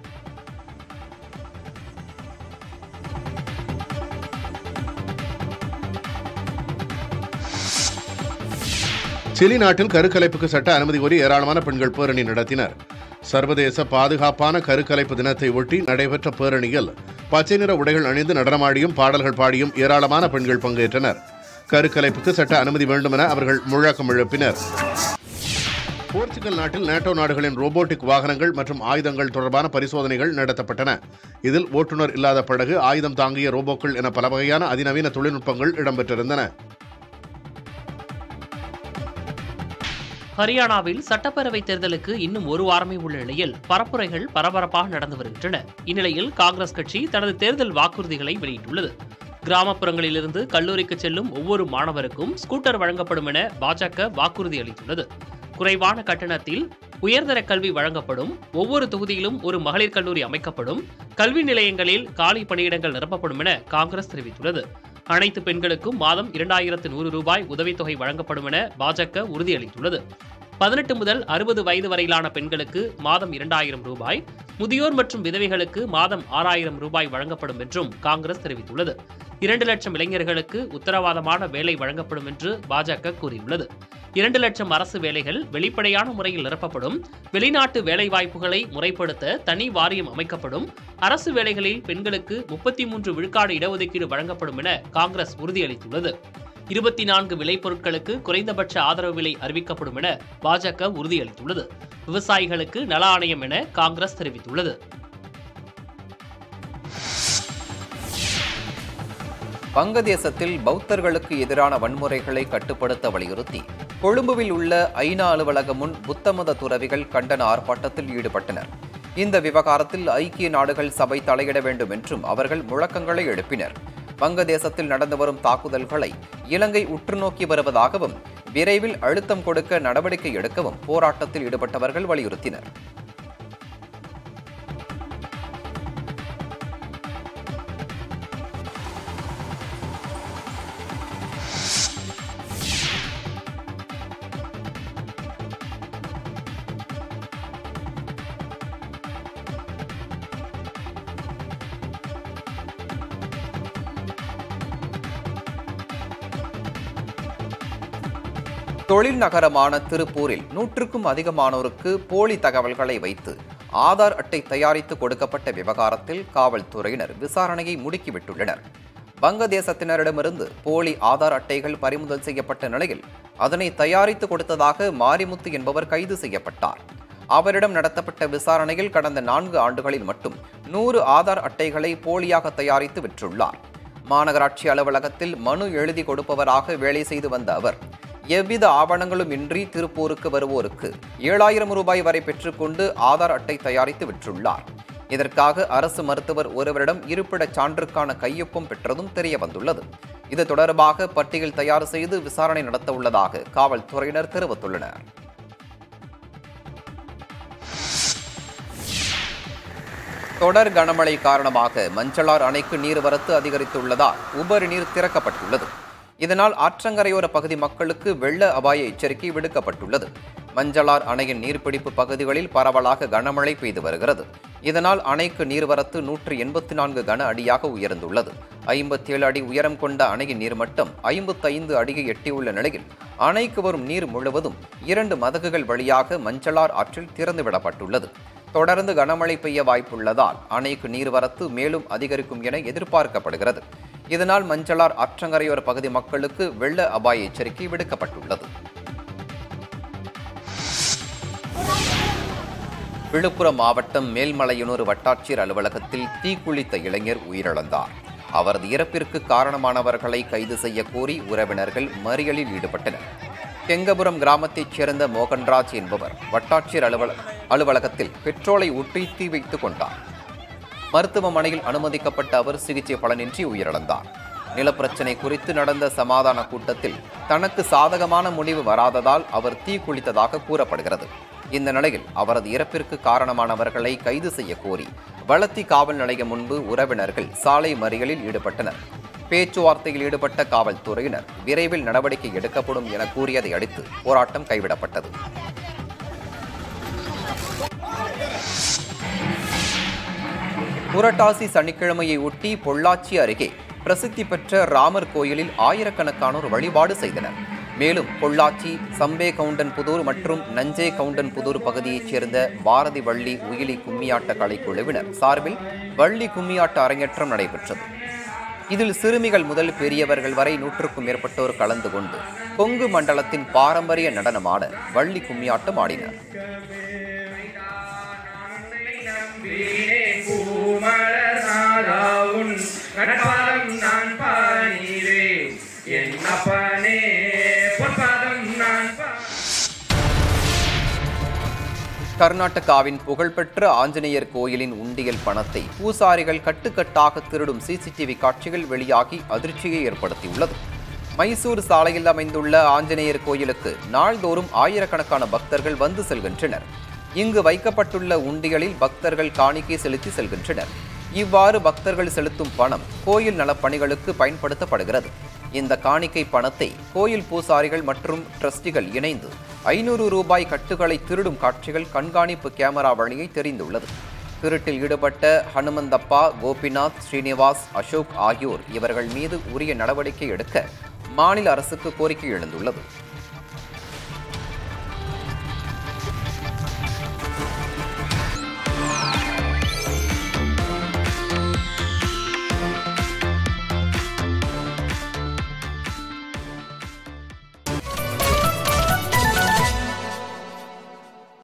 சிலி நாட்டில் கருக்கலைப்புக்கு சட்ட அனுமதி கோரி ஏராளமான பெண்கள் பேரணி நடத்தினர். சர்வதேச பாதுகாப்பான கருக்கலைப்பு தினத்தை ஒட்டி நடைபெற்ற பேரணியில் பச்சை நிற உடைகள் அணிந்து நடனமாடியும் பாடல்கள் பாடியும் ஏராளமான பெண்கள் பங்கேற்றனர். கருக்கலைப்புக்கு சட்ட அனுமதி வேண்டும் என அவர்கள் முழக்கம் எழுப்பினர். போர்ச்சுகல் நாட்டில் நேட்டோ நாடுகளின் ரோபோட்டிக் வாகனங்கள் மற்றும் ஆயுதங்கள் தொடர்பான பரிசோதனைகள் நடத்தப்பட்டன. இதில் ஓட்டுநர் இல்லாத படகு, ஆயுதம் தாங்கிய ரோபோக்கள் என பல வகையான அதிநவீன தொழில்நுட்பங்கள் இடம்பெற்றிருந்தன. ஹரியானாவில் சட்டப்பேரவைத் தேர்தலுக்கு இன்னும் ஒரு வாரமே உள்ள நிலையில் பரப்புரைகள் பரபரப்பாக நடந்து வருகின்றன. இந்நிலையில் காங்கிரஸ் கட்சி தனது தேர்தல் வாக்குறுதிகளை வெளியிட்டுள்ளது. கிராமப்புறங்களிலிருந்து கல்லூரிக்கு செல்லும் ஒவ்வொரு மாணவருக்கும் ஸ்கூட்டர் வழங்கப்படும் என பாஜக வாக்குறுதி அளித்துள்ளது. குறைவான கட்டணத்தில் உயர்தர கல்வி வழங்கப்படும், ஒவ்வொரு தொகுதியிலும் ஒரு மகளிர் கல்லூரி அமைக்கப்படும், கல்வி நிலையங்களில் காலி பணியிடங்கள் நிரப்பப்படும் என காங்கிரஸ் தெரிவித்துள்ளது. அனைத்து பெண்களுக்கும் மாதம் இரண்டாயிரத்து நூறு ரூபாய் உதவித்தொகை வழங்கப்படும் என பாஜக உறுதியளித்துள்ளது. பதினெட்டு முதல் அறுபது வயது வரையிலான பெண்களுக்கு மாதம் இரண்டாயிரம் ரூபாய், முதியோர் மற்றும் விதவைகளுக்கு மாதம் ஆறாயிரம் ரூபாய் வழங்கப்படும் என்றும் காங்கிரஸ் தெரிவித்துள்ளது. இரண்டு லட்சம் இளைஞர்களுக்கு உத்தரவாதமான வேலை வழங்கப்படும் என்று பாஜக கூறியுள்ளது. இரண்டு லட்சம் அரசு வேலைகள் வெளிப்படையான முறையில் நிரப்பப்படும், வெளிநாட்டு வேலைவாய்ப்புகளை முறைப்படுத்த தனி வாரியம் அமைக்கப்படும், அரசு வேலைகளில் பெண்களுக்கு முப்பத்தி மூன்று விழுக்காடு இடஒதுக்கீடு வழங்கப்படும் என காங்கிரஸ் உறுதியளித்துள்ளது. இருபத்தி நான்கு விளைபொருட்களுக்கு குறைந்தபட்ச ஆதரவு விலை அறிவிக்கப்படும் என பாஜக உறுதியளித்துள்ளது. விவசாயிகளுக்கு நல ஆணையம் என காங்கிரஸ் தெரிவித்துள்ளது. வங்கதேசத்தில் பௌத்தர்களுக்கு எதிரான வன்முறைகளை கட்டுப்படுத்த வலியுறுத்தி கொழும்புவில் உள்ள ஐநா அலுவலகம் முன் புத்தமத துறவிகள் கண்டன ஆர்ப்பாட்டத்தில் ஈடுபட்டனர். இந்த விவகாரத்தில் ஐக்கிய நாடுகள் சபை தலையிட வேண்டும் என்றும் அவர்கள் முழக்கங்களை எழுப்பினர். வங்கதேசத்தில் நடந்து வரும் தாக்குதல்களை இலங்கை உற்றுநோக்கி வருவதாகவும் விரைவில் அழுத்தம் கொடுக்க நடவடிக்கை எடுக்கவும் போராட்டத்தில் ஈடுபட்டவர்கள் வலியுறுத்தினர். தொழில் நகரமான திருப்பூரில் நூற்றுக்கும் அதிகமானோருக்கு போலி தகவல்களை வைத்து ஆதார் அட்டை தயாரித்து கொடுக்கப்பட்ட விவகாரத்தில் காவல்துறையினர் விசாரணையை முடுக்கிவிட்டுள்ளனர். வங்கதேசத்தினரிடமிருந்து போலி ஆதார் அட்டைகள் பறிமுதல் செய்யப்பட்ட நிலையில் அதனை தயாரித்து கொடுத்ததாக மாரிமுத்து என்பவர் கைது செய்யப்பட்டார். அவரிடம் நடத்தப்பட்ட விசாரணையில் கடந்த நான்கு ஆண்டுகளில் மட்டும் நூறு ஆதார் அட்டைகளை போலியாக தயாரித்து விற்றுள்ளார். மாநகராட்சி அலுவலகத்தில் மனு எழுதி கொடுப்பவராக வேலை செய்து வந்த அவர் எவ்வித ஆவணங்களும் இன்றி திருப்பூருக்கு வருவோருக்கு ஏழாயிரம் ரூபாய் வரை பெற்றுக்கொண்டு ஆதார் அட்டை தயாரித்து விற்றுள்ளார். இதற்காக அரசு மருத்துவர் ஒருவரிடம் இருப்பிடச் சான்றுக்கான கையொப்பம் பெற்றதும் தெரிய வந்துள்ளது. இது தொடர்பாக பட்டியல் தயார் செய்து விசாரணை நடத்த உள்ளதாக காவல்துறையினர் தெரிவித்துள்ளனர். தொடர் கனமழை காரணமாக மஞ்சளார் அணைக்கு நீர்வரத்து அதிகரித்துள்ளதால் உபரி நீர் திறக்கப்பட்டுள்ளது. இதனால் ஆற்றங்கரையோர பகுதி மக்களுக்கு வெள்ள அபாய எச்சரிக்கை விடுக்கப்பட்டுள்ளது. மஞ்சளார் அணையின் நீர்பிடிப்பு பகுதிகளில் பரவலாக கனமழை பெய்து வருகிறது. இதனால் அணைக்கு நீர்வரத்து நூற்று எண்பத்தி நான்கு கன அடியாக உயர்ந்துள்ளது. ஐம்பத்தி ஏழு அடி உயரம் கொண்ட அணையின் நீர்மட்டம் ஐம்பத்தி ஐந்து அடியை எட்டியுள்ள நிலையில் அணைக்கு வரும் நீர் முழுவதும் இரண்டு மதகுகள் வழியாக மஞ்சளார் ஆற்றில் திறந்துவிடப்பட்டுள்ளது. தொடர்ந்து கனமழை பெய்ய வாய்ப்புள்ளதால் அணைக்கு நீர்வரத்து மேலும் அதிகரிக்கும் என எதிர்பார்க்கப்படுகிறது. இதனால் மஞ்சளார் ஆற்றங்கரையோர பகுதி மக்களுக்கு வெள்ள அபாய எச்சரிக்கை விடுக்கப்பட்டுள்ளது. விழுப்புரம் மாவட்டம் மேல்மலையனூர் வட்டாட்சியர் அலுவலகத்தில் தீக்குளித்த இளைஞர் உயிரிழந்தார். அவரது இறப்பிற்கு காரணமானவர்களை கைது செய்ய கோரி உறவினர்கள் மறியலில் ஈடுபட்டனர். கெங்கபுரம் கிராமத்தைச் சேர்ந்த மோகன்ராஜ் என்பவர் வட்டாட்சியர் அலுவல அலுவலகத்தில் பெட்ரோலை ஊற்றி தீ வைத்துக் கொண்டார். மருத்துவமனையில் அனுமதிக்கப்பட்ட அவர் சிகிச்சை பலனின்றி உயிரிழந்தார். நிலப்பிரச்சினை குறித்து நடந்த சமாதான கூட்டத்தில் தனக்கு சாதகமான முடிவு வராததால் அவர் தீ குளித்ததாக கூறப்படுகிறது. இந்த நிலையில் அவரது இறப்பிற்கு காரணமானவர்களை கைது செய்ய கோரி வளத்தி காவல் நிலையம் முன்பு உறவினர்கள் சாலை மறியலில் ஈடுபட்டனர். பேச்சுவார்த்தையில் ஈடுபட்ட காவல்துறையினர் விரைவில் நடவடிக்கை எடுக்கப்படும் என கூறியதை அடுத்து போராட்டம் கைவிடப்பட்டது. புரட்டாசி சனிக்கிழமையை ஒட்டி பொள்ளாச்சி அருகே பிரசித்தி பெற்ற ராமர் கோயிலில் ஆயிரக்கணக்கானோர் வழிபாடு செய்தனர். மேலும் பொள்ளாச்சி சம்பே கவுண்டன் புதூர் மற்றும் நஞ்சே கவுண்டன் புதூர் பகுதியைச் சேர்ந்த பாரதி வள்ளி உயிலி கும்மியாட்ட கலைக்குழுவினர் சார்பில் வள்ளி கும்மியாட்ட அரங்கேற்றம் நடைபெற்றது. இதில் சிறுமிகள் முதல் பெரியவர்கள் வரை நூற்றுக்கும் மேற்பட்டோர் கலந்து கொண்டு கொங்கு மண்டலத்தின் பாரம்பரிய நடனமான வள்ளி கும்மியாட்டம் ஆடினர். கர்நாடகாவின் புகழ்பெற்ற ஆஞ்சநேயர் கோயிலின் உண்டியல் பணத்தை பூசாரிகள் கட்டுக்கட்டாக திருடும் சிசிடிவி காட்சிகள் வெளியாகி அதிர்ச்சியை ஏற்படுத்தியுள்ளது. மைசூர் சாலையில் அமைந்துள்ள ஆஞ்சநேயர் கோயிலுக்கு நாள்தோறும் ஆயிரக்கணக்கான பக்தர்கள் வந்து செல்கின்றனர். இங்கு வைக்கப்பட்டுள்ள உண்டியலில் பக்தர்கள் காணிக்கை செலுத்தி செல்கின்றனர். இவ்வாறு பக்தர்கள் செலுத்தும் பணம் கோயில் நலப்பணிகளுக்கு பயன்படுத்தப்படுகிறது. இந்த காணிக்கை பணத்தை கோயில் பூசாரிகள் மற்றும் டிரஸ்டிகள் இணைந்து ஐநூறு ரூபாய் கட்டுகளை திருடும் காட்சிகள் கண்காணிப்பு கேமரா வழியை தெரிந்துள்ளது. திருட்டில் ஈடுபட்ட ஹனுமந்தப்பா, கோபிநாத், ஸ்ரீனிவாஸ், அசோக் ஆகியோர் இவர்கள் மீது உரிய நடவடிக்கை எடுக்க மாநில அரசுக்கு கோரிக்கை எழுந்துள்ளது.